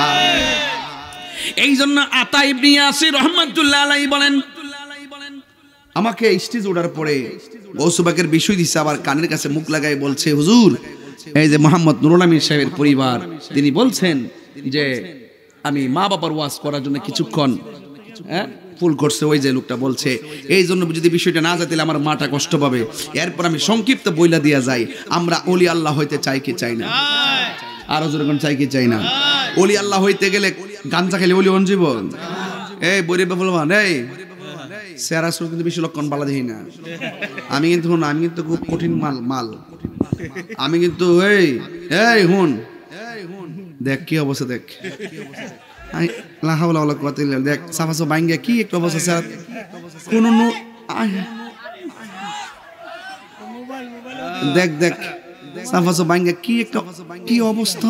এই জন্য আতা ইবনে ইয়াসির রাহমাতুল্লাহ আলাইহি বলেন, আমাকে স্টেজ ওঠার পরে গৌসুবাকের বিষয় দিছে, আবার কানের কাছে মুখ লাগাই বলছে, হুজুর এই যে মোহাম্মদ নুরুল আমিন সাহেবের পরিবার, তিনি বলছেন যে আমি মা বাবার ওয়াজ করার জন্য কিছুক্ষণ হ্যাঁ ফুল করছে। ওই যে লোকটা বলছে, এই জন্য যদি বিষয়টা না যায় তাহলে আমার মাটা কষ্ট পাবে। এরপর আমি সংক্ষিপ্ত বইলা দিয়া যাই, আমরা ওলি আল্লাহ হইতে চাই কি চাই না? আরো যেরকম চাই কি চাই না? ওলি আল্লাহ হইতে গেলে গাঞ্জা খেলে ওলি হন জীবন? এই বইরে বলবান, এই সেরা সুর কিন্তু বেশি লক্ষণ বালা দেখি না। আমি কিন্তু হুন, আমি কিন্তু খুব কঠিন মাল মাল আমি কিন্তু এই এই হুন দেখ কি অবস্থা, দেখ দেখ সাফাসো বাইঙ্গা কি একটা অবস্থা স্যার, কোন দেখ দেখ সাফাসো বাইঙ্গা কি একটা কি অবস্থা।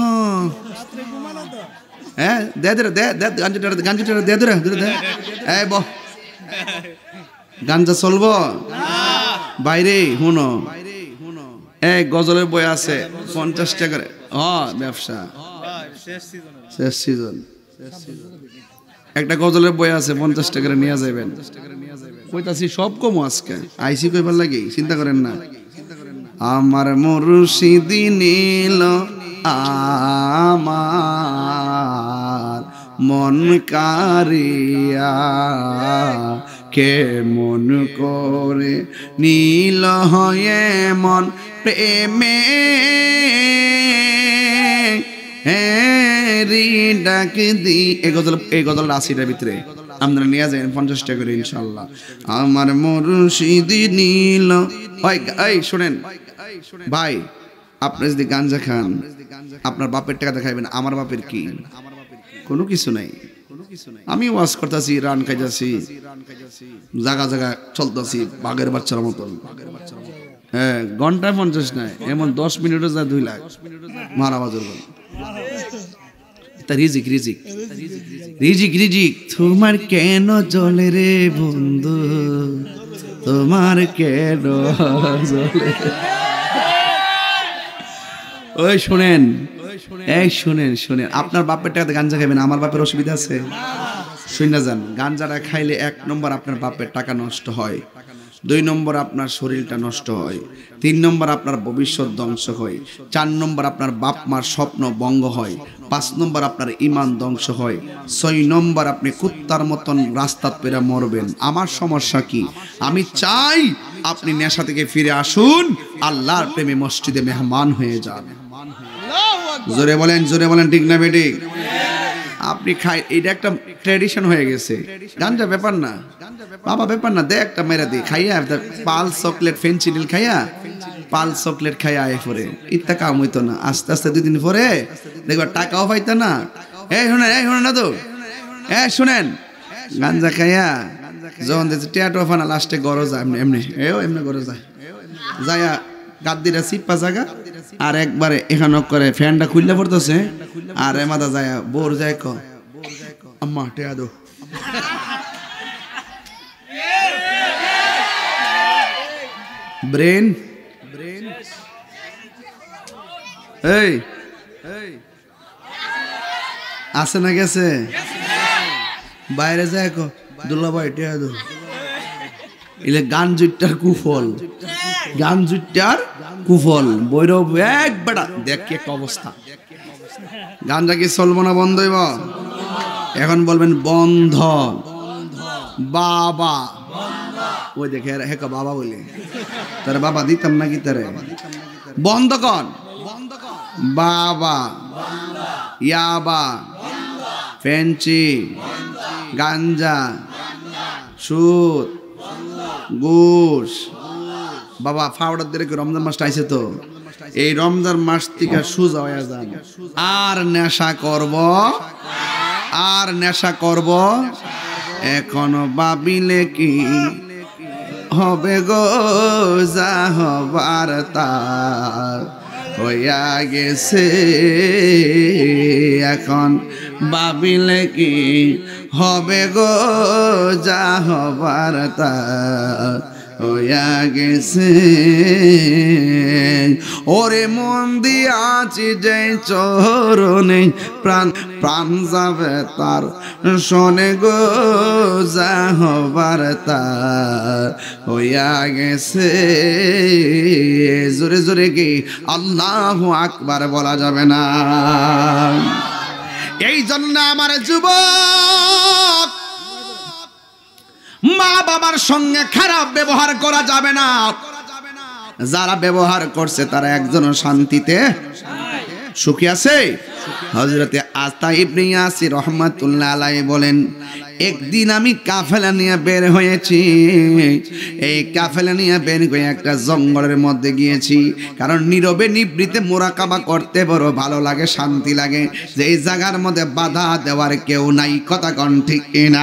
হ্যাঁ দে দে দে দে গাঞ্জাটা গাঞ্জাটা দে দে দে এই ব গাঞ্জা চলবো বাইরে হুনো। এই গজলের বই আছে পঞ্চাশ টাকা, হ্যাঁ ব্যবসা শেষ সিজন। একটা গজলের বই আছে পঞ্চাশ টাকা নিয়ে যাবেন। কইতাছি সব কম আজকে আইসি কইবার লাগে, চিন্তা করেন না। আমার মুর্শিদি নীল আমার মন কারিয়া, কে মন করে নীল হয়ে মন প্রেমে ডাক দি। এই গজল এই গজল আশিটার ভিতরে আপনারা নিয়ে যাবেন পঞ্চাশ টাকা করে ইনশাল্লাহ। আমার মুর্শিদি নীল। এই শোনেন ভাই, আপনি যদি গাঞ্জা খান আপনার বাপের টাকা দেখাইবেন, আমার বাপের কি? কোনো কিছু নাই। আমি ওয়াজ করতেছি, রান খাইতেছি, জায়গা জায়গা চলতেছি বাঘের বাচ্চার মতন। হ্যাঁ ঘন্টায় পঞ্চাশ নাই, এমন দশ মিনিটও যায় দুই লাখ মারা বাজর। রিজিক রিজিক রিজিক রিজিক তোমার কেন জলে রে বন্ধু, তোমার কেন জলে। ওই শুনেন, এই শুনেন শুনেন, আপনার বাপের টাকাতে গাঞ্জা খাবেন, আমার বাপের অসুবিধা আছে? শুনে যান, গাঞ্জাটা খাইলে এক নম্বর আপনার বাপের টাকা নষ্ট হয়, দুই নম্বর আপনার শরীরটা নষ্ট হয়, তিন নম্বর আপনার ভবিষ্যৎ ধ্বংস হয়, চার নম্বর আপনার বাপ মার স্বপ্ন ভঙ্গ হয়, পাঁচ নম্বর আপনার ইমান ধ্বংস হয়, ছয় নম্বর আপনি কুত্তার মতন রাস্তা পেরে মরবেন। আমার সমস্যা কি? আমি চাই আপনি নেশা থেকে ফিরে আসুন, আল্লাহর প্রেমে মসজিদে মেহমান হয়ে যান। জোরে বলেন, জোরে বলেন, ঠিক না বেঠিক? আপনি খাই, এটা একটা ট্র্যাডিশন হয়ে গেছে। গাঞ্জা ব্যাপার না বাবা, ব্যাপার না, দে একটা মেরা দি খাইয়া পাল চকলেট ফেন্সিডিল খাইয়া পাল চকলেট খাইয়া আয় পরে ইত্যা কাম হইতো না। আস্তে আস্তে দুই দিন পরে দেখবা টাকাও পাইতো না। এই শোনেন, এই শোনেন না তো, এ শুনেন, গাঞ্জা খাইয়া যখন দেখছে টেয়াটো ফানা লাস্টে গরো যায় এমনি এমনি এও এমনি গরো যায় যাইয়া গাদ্দিরা চিপ্পা জায়গা আর একবারে এখানে করে ফ্যানটা খুললে পড়তেছে আর এমাদা যায় বোর যায় ক আম্মা টেয়া দো। ব্রেন এই আছে না গেছে বাইরে যায় কো দুলা ভাই টিয়া দো ইলে গান জুটটার কুফল গান জুটটার কুফল বৈরব এক বেটা দেখ কি একটা অবস্থা গানটা কি চলবো না বন্ধ হইব এখন বলবেন বন্ধ বাবা ওই দেখে হেকা বাবা বলে তার বাবা দিতাম নাকি তারে বন্ধ কর বাবা ইয়াবা ফেঞ্চি গাঞ্জা সুদ ঘুষ বাবা ফাউডার দিয়ে রমজান মাসটা আইছে তো এই রমজান মাস থেকে সুজা হয়ে যান আর নেশা করব আর নেশা করব এখনো ভাবিলে কি হবে গো যা হবার তার হইয়া গেছে এখন ভাবিলে কি হবে গো যা হবার তার হইয়া গেছে ওরে মন দিয়াছি যে চরণে প্রাণ প্রাণ যাবে তার শোনে গো যা হবার তার হইয়া গেছে জোরে জোরে কি আল্লাহু আকবার বলা যাবে না এই জন্য আমার যুবক মা বাবার সঙ্গে খারাপ ব্যবহার করা যাবে না যারা ব্যবহার করছে তারা একজনও শান্তিতে সুখী আছে হযরতে আতা ইবনে ইয়াসির রাহমাতুল্লাহ আলাইহি বলেন একদিন আমি কাফেলা নিয়ে বের হয়েছি এই কাফেলা নিয়ে বের হয়ে একটা জঙ্গলের মধ্যে গিয়েছি কারণ নীরবে নিবৃতে মুরাকাবা করতে বড় ভালো লাগে শান্তি লাগে যে এই জায়গার মধ্যে বাধা দেওয়ার কেউ নাই কথা কোন ঠিক কিনা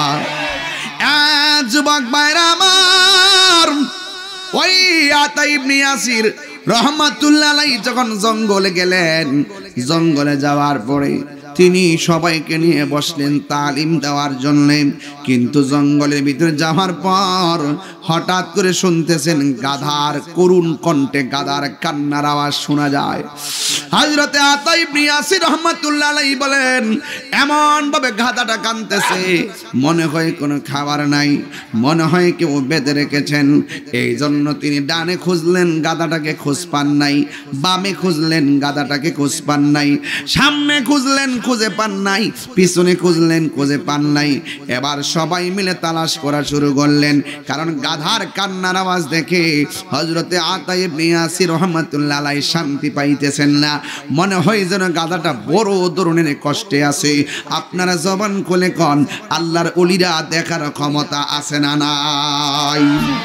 যুবক ভাইরা আমার ওই আতা ইবনে ইয়াসির রাহমাতুল্লাহ আলাইহি যখন জঙ্গলে গেলেন জঙ্গলে যাওয়ার পরে তিনি সবাইকে নিয়ে বসলেন তালিম দেওয়ার জন্য কিন্তু জঙ্গলের ভিতরে যাওয়ার পর হঠাৎ করে শুনতেছেন গাধার করুণ কণ্ঠে গাধার কান্নার আওয়াজ শোনা যায় হযরতে আতা ইবনে ইয়াসির রাহমাতুল্লাহ আলাইহি বলেন এমন ভাবে গাধাটা কাঁদতেছে মনে হয় কোনো খাবার নাই মনে হয় কেউ বেঁধে রেখেছেন এই জন্য তিনি ডানে খুঁজলেন গাধাটাকে খোঁজ পান নাই বামে খুঁজলেন গাধাটাকে খোঁজ পান নাই সামনে খুঁজলেন খুঁজে পান নাই পিছনে খুঁজলেন খুঁজে পান নাই এবার সবাই মিলে তালাশ করা শুরু করলেন কারণ গাধার কান্নার আওয়াজ দেখে হযরতে আতা ইবনে ইয়াসির রাহমাতুল্লাহ আলাইহি শান্তি পাইতেছেন না মনে হয় যেন গাধাটা বড় ধরনের কষ্টে আছে আপনারা জবান খুলে কোন আল্লাহর ওলিরা দেখার ক্ষমতা আছে না নাই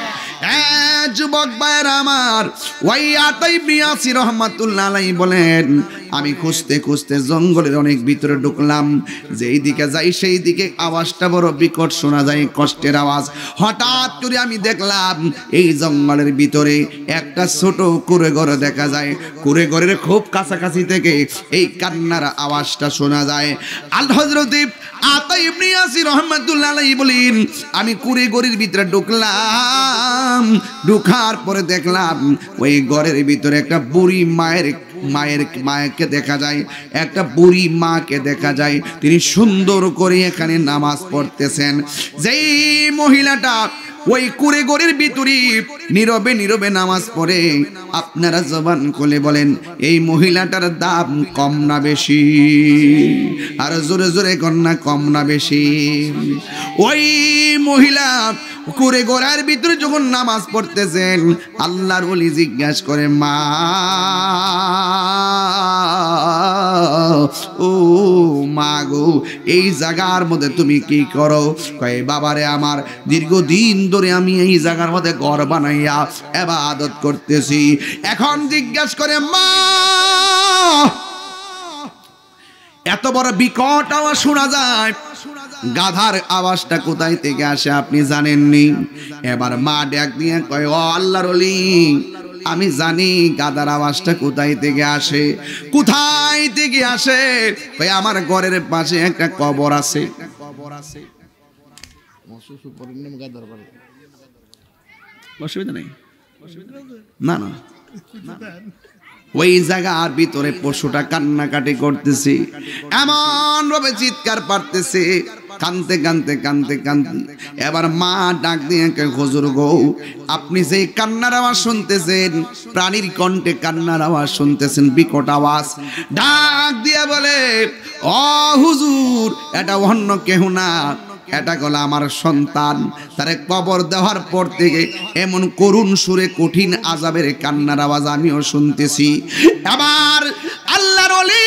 যুবক ভাইরা আমার ওই আতা ইবনে ইয়াসির রাহমাতুল্লাহ আলাইহি বলেন আমি খুঁজতে খুঁজতে জঙ্গলের অনেক ভিতরে ঢুকলাম যেই দিকে যাই সেই দিকে আওয়াজটা বড় বিকট শোনা যায় কষ্টের আওয়াজ হঠাৎ করে আমি দেখলাম এই জঙ্গলের ভিতরে একটা ছোট কুঁড়ে ঘর দেখা যায় কুঁড়ে ঘরের খুব কাছাকাছি থেকে এই কান্নার আওয়াজটা শোনা যায় আল হযরত আতা ইবনে ইয়াসির রাহমাতুল্লাহ আলাইহি বলেন আমি কুঁড়ে ঘরের ভিতরে ঢুকলাম ঢুকার পরে দেখলাম ওই ঘরের ভিতরে একটা বুড়ি মায়ের মায়ের মাকে দেখা যায় একটা বুড়ি মাকে দেখা যায় তিনি সুন্দর করে এখানে নামাজ পড়তেছেন যেই মহিলাটা ওই কুঁড়ে ঘরের ভিতরে নীরবে নীরবে নামাজ পড়ে আপনারা জবান খুলে বলেন এই মহিলাটার দাম কম না বেশি আর জোরে জোরে কন্যা কম না বেশি ওই মহিলা কুঁড়ে ঘরের ভিতরে যখন নামাজ পড়তেছেন আল্লাহর ওলি জিজ্ঞাসা করে মা ও মা গো এই জায়গার মধ্যে তুমি কি করো কয় বাবারে আমার দীর্ঘদিন ধরে আমি এই জায়গার মধ্যে ঘর বানাইয়া ইবাদত করতেছি এখন জিজ্ঞাসা করে মা এত বড় বিকট আওয়াজ শোনা যায় গাধার আওয়াজটা কোথায় থেকে আসে আপনি জানেননি এবার মা ডাক দিয়ে কয় ও আল্লাহর ওলি আমি জানি গাধার আওয়াজটা কোথায় থেকে আসে কোথায় থেকে আসে কয় আমার ঘরের পাশে একটা কবর আছে কবর আছে অসুবিধা নেই না না ওই জায়গার ভিতরে পশুটা কান্নাকাটি করতেছে, এমন ভাবে চিৎকার পারতেছে, কানতে কানতে কানতে কানতে এবার মা ডাক দিয়ে কে, হুজুর গো, আপনি যে কান্নার আওয়াজ শুনতেছেন, প্রাণীর কণ্ঠে কান্নার আওয়াজ শুনতেছেন, বিকট আওয়াজ, ডাক দিয়ে বলে, ও হুজুর, এটা অন্য কেহ না, এটা হলো আমার সন্তান। তারে কবর দেওয়ার পর থেকে এমন করুণ সুরে কঠিন আযাবের কান্নার আওয়াজ আমিও শুনতেছি। আবার আল্লাহর ওলি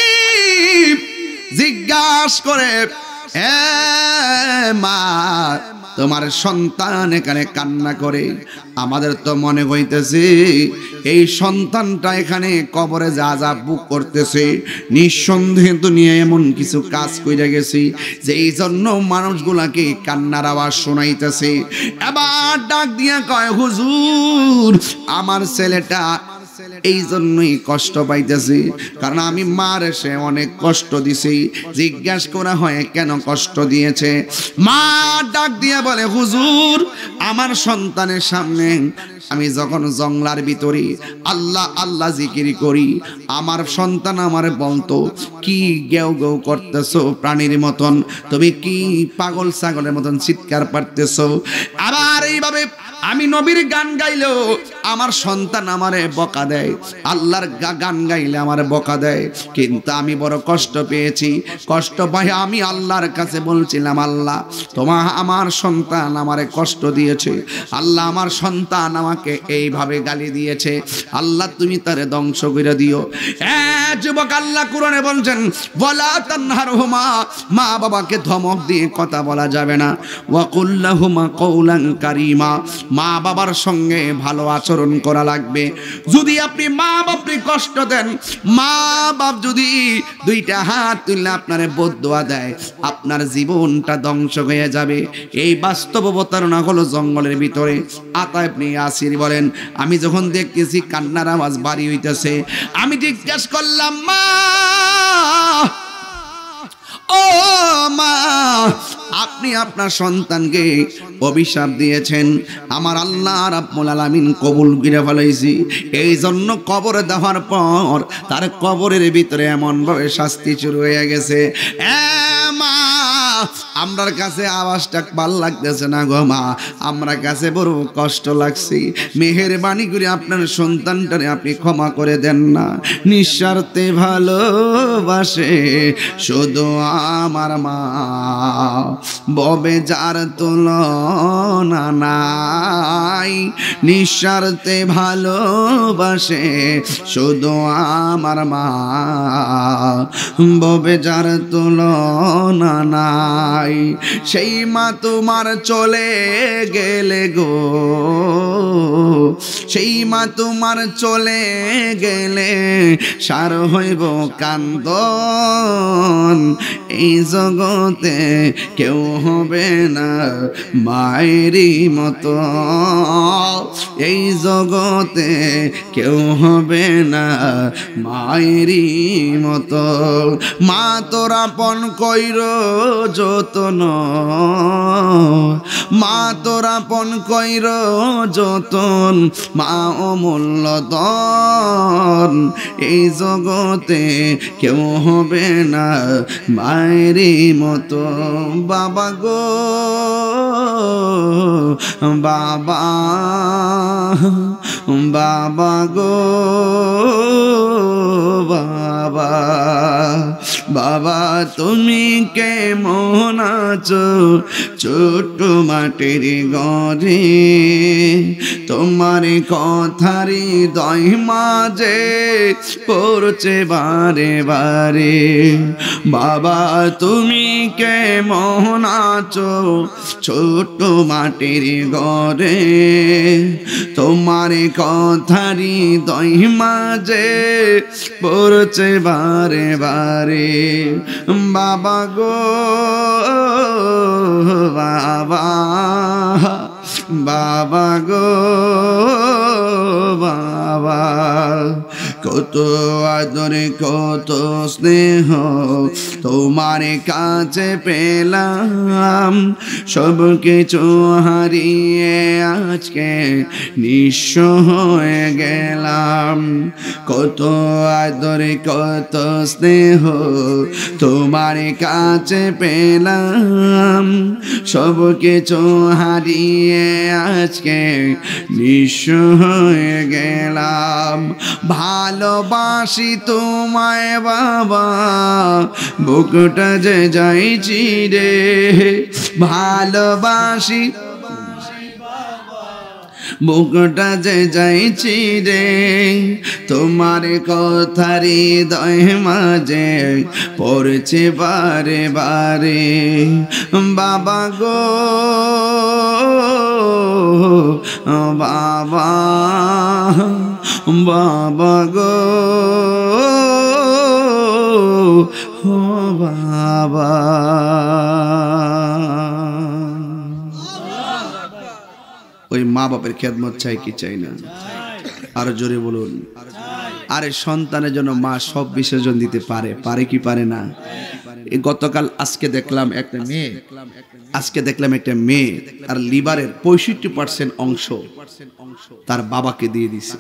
জিজ্ঞাসা করে, এ মা, তোমার সন্তান এখানে কান্না করে, আমাদের তো মনে হইতেছে এই সন্তানটা এখানে কবরে যা যা বুক করতেছে, নিঃসন্দেহে দুনিয়া এমন কিছু কাজ কইরা গেছি যে এই জন্য মানুষগুলাকে কান্নার আওয়াজ শোনাইতেছে। এবার ডাক দিয়া কয়, হুজুর, আমার ছেলেটা এই জন্যই কষ্ট পাইতেছি, কারণ আমি মার এসে অনেক কষ্ট দিছি। জিজ্ঞাসা করা হয় কেন কষ্ট দিয়েছে, মা ডাক দিয়ে বলে, হুজুর, আমার সন্তানের সামনে আমি যখন জঙ্গলার ভিতরে আল্লাহ আল্লাহ জিকির করি, আমার সন্তান আমারে বলতো, কি গেউ গেউ করতেছো প্রাণীর মতন, তুমি কি পাগল ছাগলের মতন চিৎকার পারতেছো। আবার এইভাবে আমি নবীর গান গাইলেও আমার সন্তান আমারে বকা দেয়, আল্লাহর গান গাইলে আমারে বকা দেয়। কিন্তু আমি বড় কষ্ট পেয়েছি, কষ্ট পাই আমি আল্লাহর কাছে বলছিলাম, আল্লাহ, তোমার আমার সন্তান আমারে কষ্ট দিয়েছে, আল্লাহ আমার সন্তান আমাকে এইভাবে গালি দিয়েছে, আল্লাহ তুমি তারে ধ্বংস করে দিও। এ যুবক, আল্লাহ কুরআনে বলছেন, ওয়ালা তানহারহুমা, মা বাবাকে ধমক দিয়ে কথা বলা যাবে না, ওয়া কুল্লাহুমা কওলান কারীমা, মা বাবার সঙ্গে ভালো আচরণ করা লাগবে। যদি আপনি মা বাপকে কষ্ট দেন, মা বাপ যদি দুইটা হাত তুলে আপনারে বদদোয়া দেয়, আপনার জীবনটা ধ্বংস হয়ে যাবে। এই বাস্তব অবতারণা হলো জঙ্গলের ভিতরে। আতা ইবনে ইয়াসির বলেন, আমি যখন দেখতেছি কান্নার আওয়াজ বাড়ি হইতেছে, আমি জিজ্ঞাসা করলাম, মা, ও মা, আপনি আপনার সন্তানকে অভিশাপ দিয়েছেন, আমার আল্লাহ রাব্বুল আলামিন কবুল করে ফেলাইছি, এই জন্য কবরে দেওয়ার পর তার কবরের ভিতরে এমন ভাবে শাস্তি শুরু হয়ে গেছে। এ মা, আমরার কাছে আওয়াজটা ভাল লাগতেছে না গো মা, আমরা কাছে বড় কষ্ট লাগছে, মেহেরবানি করে আপনার সন্তানটারে আপনি ক্ষমা করে দেন না, নিঃস্বার্থে ভালোবাসে শুধু আমার মা, ববে যার তুলনা নাই, নিঃস্বার্থে ভালোবাসে শুধু আমার মা, ববে যার তুলনা নাই, সেই মা তোমার চলে গেলে গো, সেই মা তোমার চলে গেলে সার হইব কান্দন, এই জগতে কেউ হবে না মায়েরই মতো, এই জগতে কেউ হবে না মায়েরই মতো, মা তোরা পন কইর যতন, মা তোরা পন কইর যতন, মা অমূল্য ধন, এই জগতে কেউ হবে না মায়েরই মতো। বাবা গো বাবা, বাবা গো বাবা, বাবা তুমি কেমন আছো ছোট মাটির ঘরে, তোমার কথারি দয় মাঝে পড়ছে বারে বারে, বাবা তুমি কেমন আছো ছোট মাটির ঘরে, তোমার কথারি দয় মাঝে পড়ছে বারে বারে, বাবা গো বাবা, বাবা গো বাবা, কত আদর কত স্নেহ তোমার কাছে পেলাম, সব কিছু হারিয়ে আজকে নিঃস্ব হয়ে গেলাম। কত আদর কত স্নেহ তোমার কাছে পেলাম, সব কিছু হারিয়ে আজকে নিঃস্ব হয়ে গেলাম। ভালোবাসি তোমায় বাবা, বুকটা যে যাইছি রে, ভালোবাসি বুকটা যে যাইছি রে, তোমার কথা হৃদয় মাঝে পড়ছে বারে বারে। বাবা গো বাবা, বাবা গো ও বাবা। ওই মা বাপের খেদমত চাই কি চাই না? আরো জোরে বলুন। আরে সন্তানের জন্য মা সব বিসর্জন দিতে পারে, পারে কি পারে না? এই গতকাল আজকে দেখলাম একটা মেয়ে, আজকে দেখলাম একটা মেয়ে আর লিভারের পঁয়ষট্টি পার্সেন্ট অংশ তার বাবাকে দিয়ে দিছে।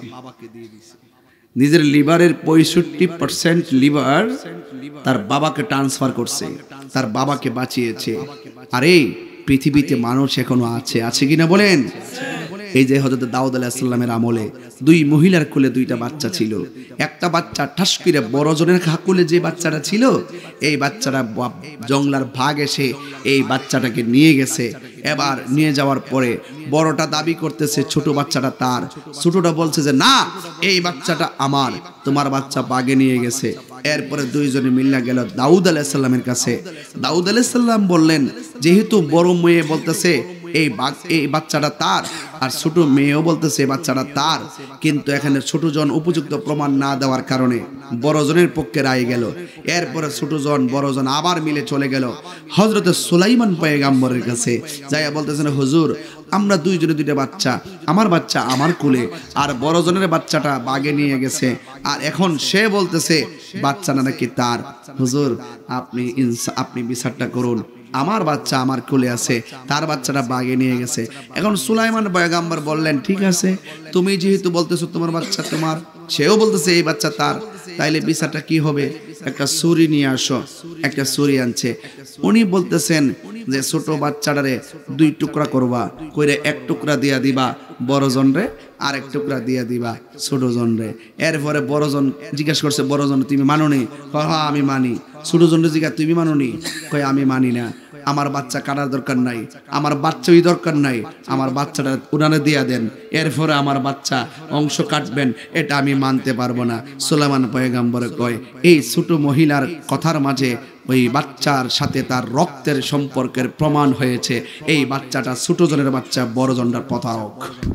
নিজের লিভারের পঁয়ষট্টি পার্সেন্ট লিভার তার বাবাকে ট্রান্সফার করছে, তার বাবাকে বাঁচিয়েছে। আরে পৃথিবীতে মানুষ এখনো আছে, আছে কিনা বলেন? এই যে হযরত দাউদ আলাইহিস সালামের আমলে দুই মহিলার কোলে দুইটা বাচ্চা ছিল। একটা বাচ্চা ঠাস করে বড় জনের কোলে যে বাচ্চাটা ছিল, এই বাচ্চাটা জঙ্গলার ভাগ এসে এই বাচ্চাটাকে নিয়ে গেছে। এবার নিয়ে যাওয়ার পরে বড়টা দাবি করতেছে ছোট বাচ্চাটা তার, ছোটটা বলছে যে না এই বাচ্চাটা আমার, তোমার বাচ্চা বাগে নিয়ে গেছে। এরপরে দুইজনে মিলে গেল দাউদ আলাইহিস সালামের কাছে। দাউদ আলাইহিস সালাম বললেন যেহেতু বড় মেয়ে বলতেছে এই এই বাচ্চাটা তার, আর ছোট মেয়েও বলতেছে এই বাচ্চাটা তার, কিন্তু এখানে ছোট জন উপযুক্ত প্রমাণ না দেওয়ার কারণে বড় জনের পক্ষে রায় গেল। এরপরে ছোট জন বড় জন আবার মিলে চলে গেল হযরত সুলাইমান পয়গম্বরের কাছে, যাইয়া বলতেছেন হুজুর আমরা দুইজনে দুইটা বাচ্চা, আমার বাচ্চা আমার কোলে আর বড় জনের বাচ্চাটা বাগে নিয়ে গেছে, আর এখন সে বলতেছে বাচ্চাটা নাকি তার। হুজুর আপনি আপনি বিচারটা করুন, আমার বাচ্চা আমার কোলে আছে, তার বাচ্চাটা বাগে নিয়ে গেছে। এখন সুলাইমান পয়গম্বর বললেন ঠিক আছে, তুমি যেহেতু বলতেছো তোমার বাচ্চা তোমার, সেও বলতেছে এই বাচ্চা তার, তাইলে বিচারটা কি হবে? একটা ছুরি নিয়ে আসো। একটা ছুরি আনছে। উনি বলতেছেন যে ছোট বাচ্চাটারে দুই টুকরা করবা, কইরে এক টুকরা দিয়া দিবা বড় জনরে, আর এক টুকরা দিয়া দিবা ছোট জনরে। এরপরে বড় জন জিজ্ঞাসা করছে বড় জন তুমি মানোনি? কয় হ্যাঁ আমি মানি। ছোট জনরে জিজ্ঞাসা তুমি মানোনি? কয় আমি মানি না, আমার বাচ্চা কাটার দরকার নাই, আমার বাচ্চাই দরকার নাই, আমার বাচ্চাটা উনানে দিয়া দেন, এরপরে আমার বাচ্চা অংশ কাটবেন, এটা আমি মানতে পারবো না। সুলাইমান পয়গম্বর কয় এই ছোট মহিলার কথার মাঝে ওই বাচ্চার সাথে তার রক্তের সম্পর্কের প্রমাণ হয়েছে। এই বাচ্চাটা ছোট জনের বাচ্চা, বড় জনটার প্রতারক।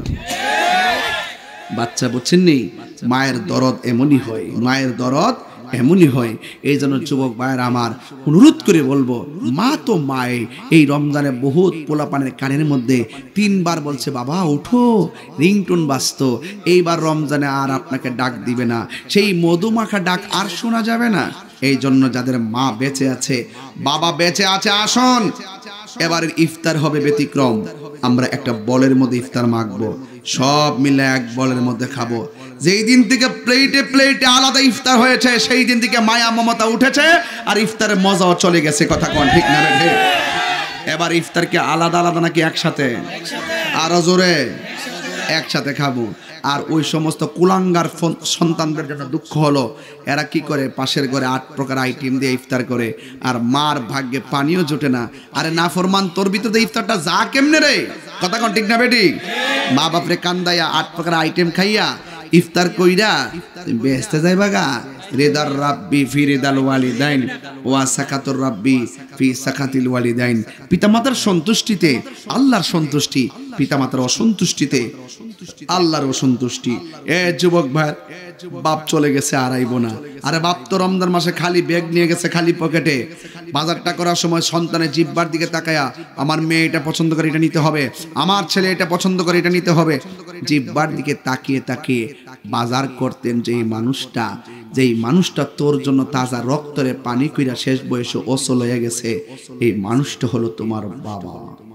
বাচ্চা বুঝছেন নি? মায়ের দরদ এমনই হয়, মায়ের দরদ এমনই হয়। এই জন্য যুবক ভাইয়ের আমার অনুরোধ করে বলবো, মা তো মায়ে। এই রমজানে বহুত পোলাপানের কানের মধ্যে তিনবার বলছে বাবা উঠো, রিংটোন বাজতো। এইবার রমজানে আর আপনাকে ডাক দিবে না, সেই মধুমাখা ডাক আর শোনা যাবে না। এই জন্য যাদের মা বেঁচে আছে, বাবা বেঁচে আছে, আসুন এবারের ইফতার হবে ব্যতিক্রম। আমরা একটা বলের মধ্যে ইফতার মাখবো, সব মিলে এক বলের মধ্যে খাবো। যেই দিন থেকে প্লেটে প্লেটে আলাদা ইফতার হয়েছে, সেই দিন থেকে মায়া মমতা উঠেছে, আর ইফতারের মজাও চলে গেছে। কথা কোন ঠিক না রে? এবার ইফতারকে আলাদা আলাদা নাকি একসাথে? আরো জোরে, একসাথে খাবো। আর ওই সমস্ত কুলাঙ্গার সন্তানদের জন্য দুঃখ হলো, এরা কি করে পাশের ঘরে আট প্রকার আইটেম দিয়ে ইফতার করে, আর মার ভাগ্যে পানিও জোটে না। আরে নাফরমান, তোর ভিতরে ইফতারটা যা কেমনে রে? কথা কোন ঠিক না বেটি? মা বাপরে কান্দাইয়া আট প্রকার আইটেম খাইয়া ইফতার কইরা বেহেশতে যাইবা গা। রিদার রাব্বি ফি রিদাল ওয়ালিদাইন ওয়া সাকাতুর রাব্বি ফি সাকাতিল ওয়ালিদাইন। পিতামাতার সন্তুষ্টিতে আল্লাহর সন্তুষ্টি, পিতামাতার অসন্তুষ্টিতে আল্লাহর অসন্তুষ্টি। এ যুবক ভাই, বাপ চলে গেছে আর আইবো না। আরে বাপ তো রমজান মাসে খালি ব্যাগ নিয়ে গেছে, খালি পকেটে। বাজারটা করার সময় সন্তানের জিহ্বার দিকে তাকায়া আমার মেয়ে এটা পছন্দ করে এটা নিতে হবে, আমার ছেলে এটা পছন্দ করে এটা নিতে হবে, জিহ্বার দিকে তাকিয়ে তাকিয়ে বাজার করতেন যেই মানুষটা, যেই মানুষটা তোর জন্য তাজা রক্তরে পানি কইরা শেষ বয়সে ওসল হয়ে গেছে, এই মানুষটা হলো তোমার বাবা।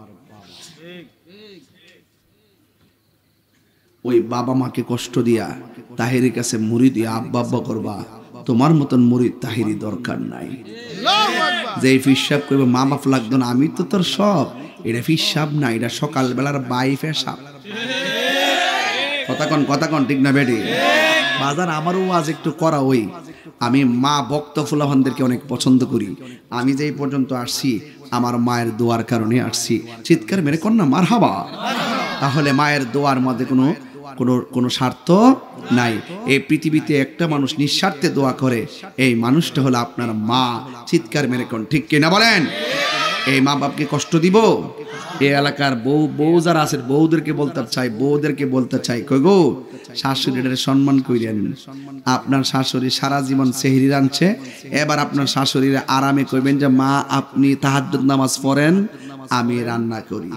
ওই বাবা মাকে কষ্ট দিয়া তাহিরের কাছে মুড়ি দিয়া আব্বা আব্বা করবা, তোমার মতন মুড়ি তাহিরি দরকার নাই। যে ফিসাব করবে মা বাপ লাগতো না, আমি তো তোর সব, এটা ফিসাব না, এটা সকালবেলার বাইফে সাপ। কথা কন কথা কন ঠিক না বেটি? বাজার আমারও আজ একটু করা ওই, আমি মা ভক্ত ফুলাভানদেরকে অনেক পছন্দ করি। আমি যেই পর্যন্ত আসছি আমার মায়ের দোয়ার কারণে আসছি। চিৎকার মেরে কন্যা মারহাবা। তাহলে মায়ের দোয়ার মধ্যে কোনো কোনো কোনো স্বার্থ নাই। এই পৃথিবীতে একটা মানুষ নিঃস্বার্থে দোয়া করে, এই মানুষটা হলো আপনার মা। চিৎকার মেরে কোন ঠিক কিনা বলেন? এই মা বাপকে কষ্ট দিব? এই এলাকার বউ বউ যারা আছে বউদেরকে বলতে চাই, বউদেরকে বলতে চাই, কই গো শাশুড়িদের সম্মান কইরেন। আপনার শাশুড়ি সারা জীবন সেহরি রাঁধছে, এবার আপনার শাশুড়ির আরামে কইবেন যে মা আপনি তাহাজ্জুদ নামাজ পড়েন, আমি রান্না করি।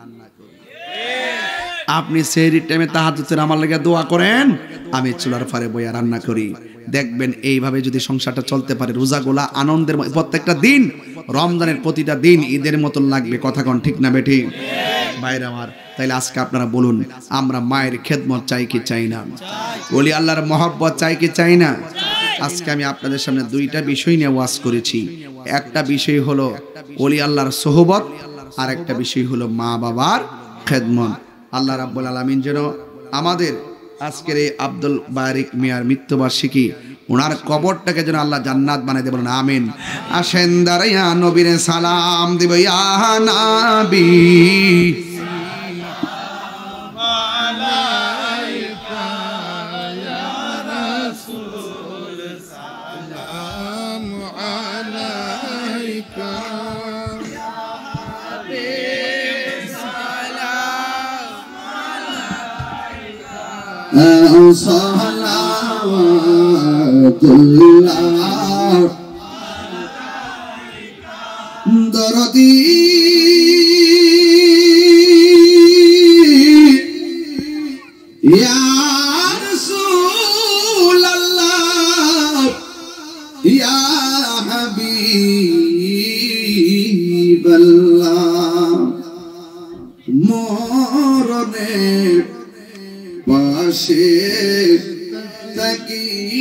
আপনি সেহরির টাইমে তাহাজ্জুদের আমার লাগি দোয়া করেন, আমি চুলার পারে বইয়া রান্না করি। দেখবেন এইভাবে যদি সংসারটা চলতে পারে, রোজাগুলা আনন্দের, প্রত্যেকটা দিন রমজানের প্রতিটা দিন ঈদের মতন লাগবে। কথা কোন ঠিক না বেঠি ভাইরা আমার? তাইলে আজকে আপনারা বলুন, আমরা মায়ের খেদমত চাই কি চাই না? ওলি আল্লাহর মহব্বত চাই কি চাই না? আজকে আমি আপনাদের সামনে দুইটা বিষয় নিয়ে ওয়াজ করেছি। একটা বিষয় হলো ওলি আল্লাহর সোহবত, আর একটা বিষয় হলো মা বাবার খেদমত। আল্লাহ রাব্বুল আলামিন যেন আমাদের আজকের এই আব্দুল বারিক মিয়ার মৃত্যুবার্ষিকী, ওনার কবরটাকে যেন আল্লাহ জান্নাত বানাই দেবেন, আমিন। আসেন দাঁড়াইয়া নবীর সালাম দিব, ইয়া নবী সালাতুল্লাহ দরদি ইয়া রাসূলুল্লাহ ইয়া হাবিবাল্লাহ, মরণে পাশে থাকি